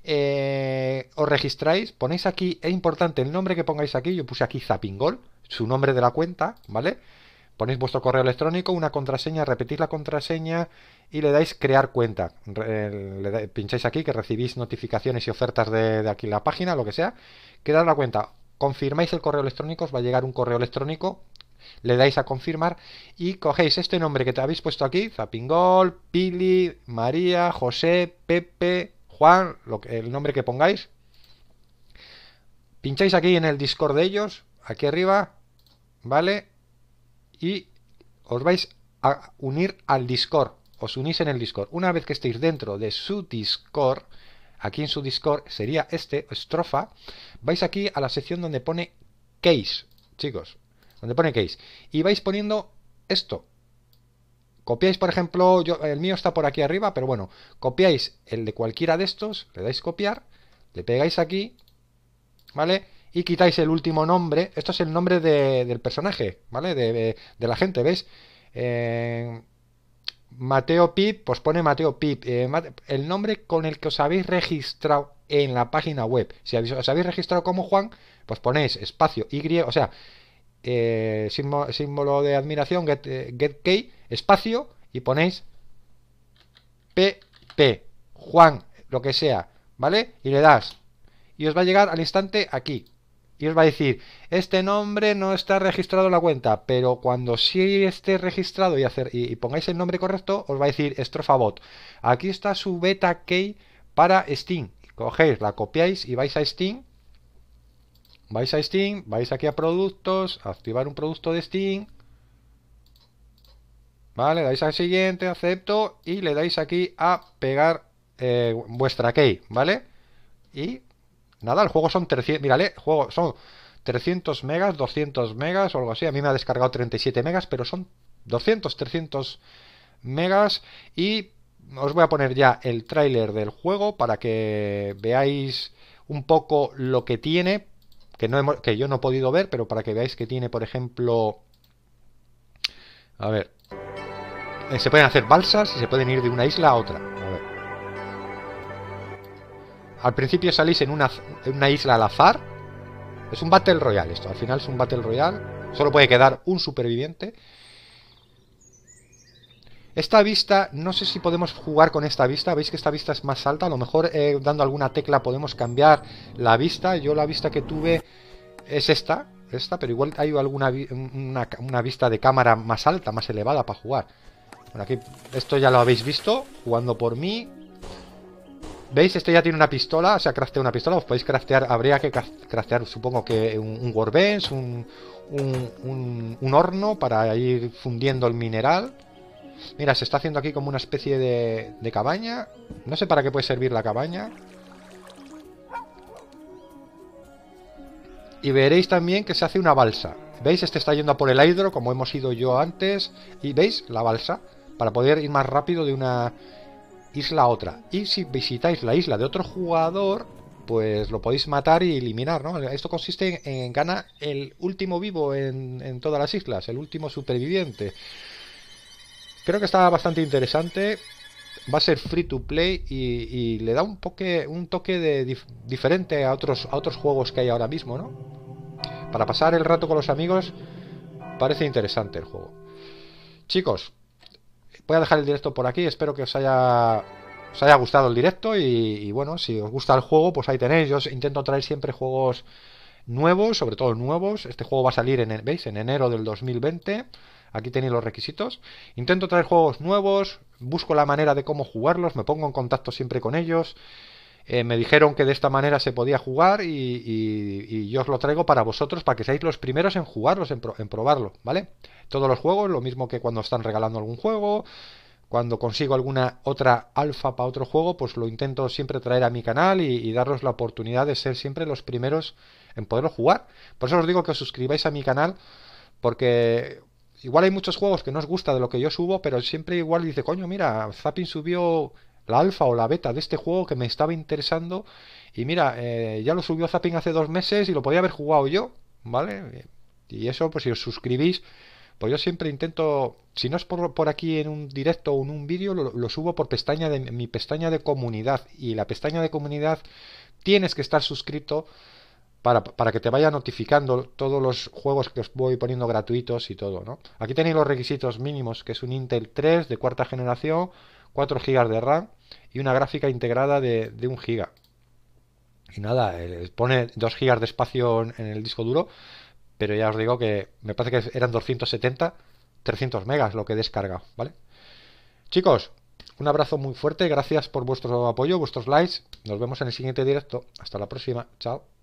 Os registráis, ponéis aquí, es importante el nombre que pongáis aquí. Yo puse aquí Zapingol, su nombre de la cuenta, ¿vale? Ponéis vuestro correo electrónico, una contraseña, repetís la contraseña y le dais crear cuenta. Pincháis aquí que recibís notificaciones y ofertas de aquí la página, lo que sea. Cread la cuenta, confirmáis el correo electrónico, os va a llegar un correo electrónico, le dais a confirmar y cogéis este nombre que te habéis puesto aquí, Zapingol, Pili, María, José, Pepe, Juan, el nombre que pongáis. Pincháis aquí en el Discord de ellos, aquí arriba, ¿vale? Y os vais a unir al Discord. Os unís en el Discord. Una vez que estéis dentro de su Discord, aquí en su Discord sería Estrofa, vais aquí a la sección donde pone Case, chicos, donde pone Case, y vais poniendo esto. Copiáis, por ejemplo, el mío está por aquí arriba, pero bueno, copiáis el de cualquiera de estos, le dais copiar, le pegáis aquí, ¿vale? Y quitáis el último nombre. Esto es el nombre del personaje, ¿vale? De la gente, ¿ves? Mateo Pip, pues pone Mateo Pip. El nombre con el que os habéis registrado en la página web. Si os habéis registrado como Juan, pues ponéis espacio Y, o sea, símbolo de admiración, get key, espacio, y ponéis PP, Juan, lo que sea, ¿vale? Y le das. Y os va a llegar al instante aquí. Y os va a decir, este nombre no está registrado en la cuenta, pero cuando sí esté registrado y pongáis el nombre correcto, os va a decir Estrofabot. Aquí está su beta key para Steam. Cogéis, la copiáis y vais a Steam. Vais a Steam, vais aquí a productos, activar un producto de Steam. Vale, dais al siguiente, acepto, y le dais aquí a pegar vuestra key, ¿vale? Y nada, el juego son 300, mírale, juego son 300 megas, 200 megas o algo así. A mí me ha descargado 37 megas, pero son 200, 300 megas. Y os voy a poner ya el tráiler del juego para que veáis un poco lo que tiene, que yo no he podido ver, pero para que veáis que tiene, por ejemplo, a ver, se pueden hacer balsas y se pueden ir de una isla a otra. A ver. Al principio salís en una isla al azar. Es un Battle Royale esto. Al final es un Battle Royale. Solo puede quedar un superviviente. Esta vista, no sé si podemos jugar con esta vista. Veis que esta vista es más alta. A lo mejor dando alguna tecla podemos cambiar la vista. Yo la vista que tuve es esta, pero igual hay alguna una vista de cámara más alta, más elevada para jugar. Bueno, aquí esto ya lo habéis visto, jugando por mí. ¿Veis? Este ya tiene una pistola, o sea, craftea una pistola. Os podéis craftear, habría que craftear, supongo que un workbench, un horno para ir fundiendo el mineral. Mira, se está haciendo aquí como una especie de cabaña. No sé para qué puede servir la cabaña. Y veréis también que se hace una balsa. ¿Veis? Este está yendo a por el hidro, como hemos ido yo antes. Y ¿veis? La balsa. Para poder ir más rápido de una isla a otra. Y si visitáis la isla de otro jugador, pues lo podéis matar y eliminar, ¿no? Esto consiste en gana el último vivo en todas las islas, el último superviviente. Creo que está bastante interesante. Va a ser free to play y le da un toque de diferente a otros juegos que hay ahora mismo, ¿no? Para pasar el rato con los amigos parece interesante el juego. Chicos, voy a dejar el directo por aquí. Espero que os haya gustado el directo y bueno, si os gusta el juego, pues ahí tenéis. Yo intento traer siempre juegos nuevos, sobre todo nuevos. Este juego va a salir ¿veis? En enero del 2020. Aquí tenéis los requisitos. Intento traer juegos nuevos, busco la manera de cómo jugarlos, me pongo en contacto siempre con ellos. Me dijeron que de esta manera se podía jugar y yo os lo traigo para vosotros, para que seáis los primeros en jugarlos, en probarlo, ¿vale? Todos los juegos, lo mismo que cuando están regalando algún juego, cuando consigo alguna otra alfa para otro juego, pues lo intento siempre traer a mi canal y daros la oportunidad de ser siempre los primeros en poderlo jugar. Por eso os digo que os suscribáis a mi canal, porque igual hay muchos juegos que no os gusta de lo que yo subo, pero siempre igual dice, coño, mira, Zapping subió la alfa o la beta de este juego que me estaba interesando y mira, ya lo subió Zapping hace 2 meses y lo podía haber jugado yo, ¿vale? Y eso, pues si os suscribís, pues yo siempre intento, si no es por aquí en un directo o en un vídeo, lo subo por mi pestaña de comunidad, y la pestaña de comunidad tienes que estar suscrito para que te vaya notificando todos los juegos que os voy poniendo gratuitos y todo, ¿no? Aquí tenéis los requisitos mínimos, que es un Intel 3 de cuarta generación, 4 GB de RAM y una gráfica integrada de 1 GB. Y nada, pone 2 GB de espacio en el disco duro, pero ya os digo que me parece que eran 270, 300 megas lo que he descargado, ¿vale? Chicos, un abrazo muy fuerte, gracias por vuestro apoyo, vuestros likes. Nos vemos en el siguiente directo. Hasta la próxima, chao.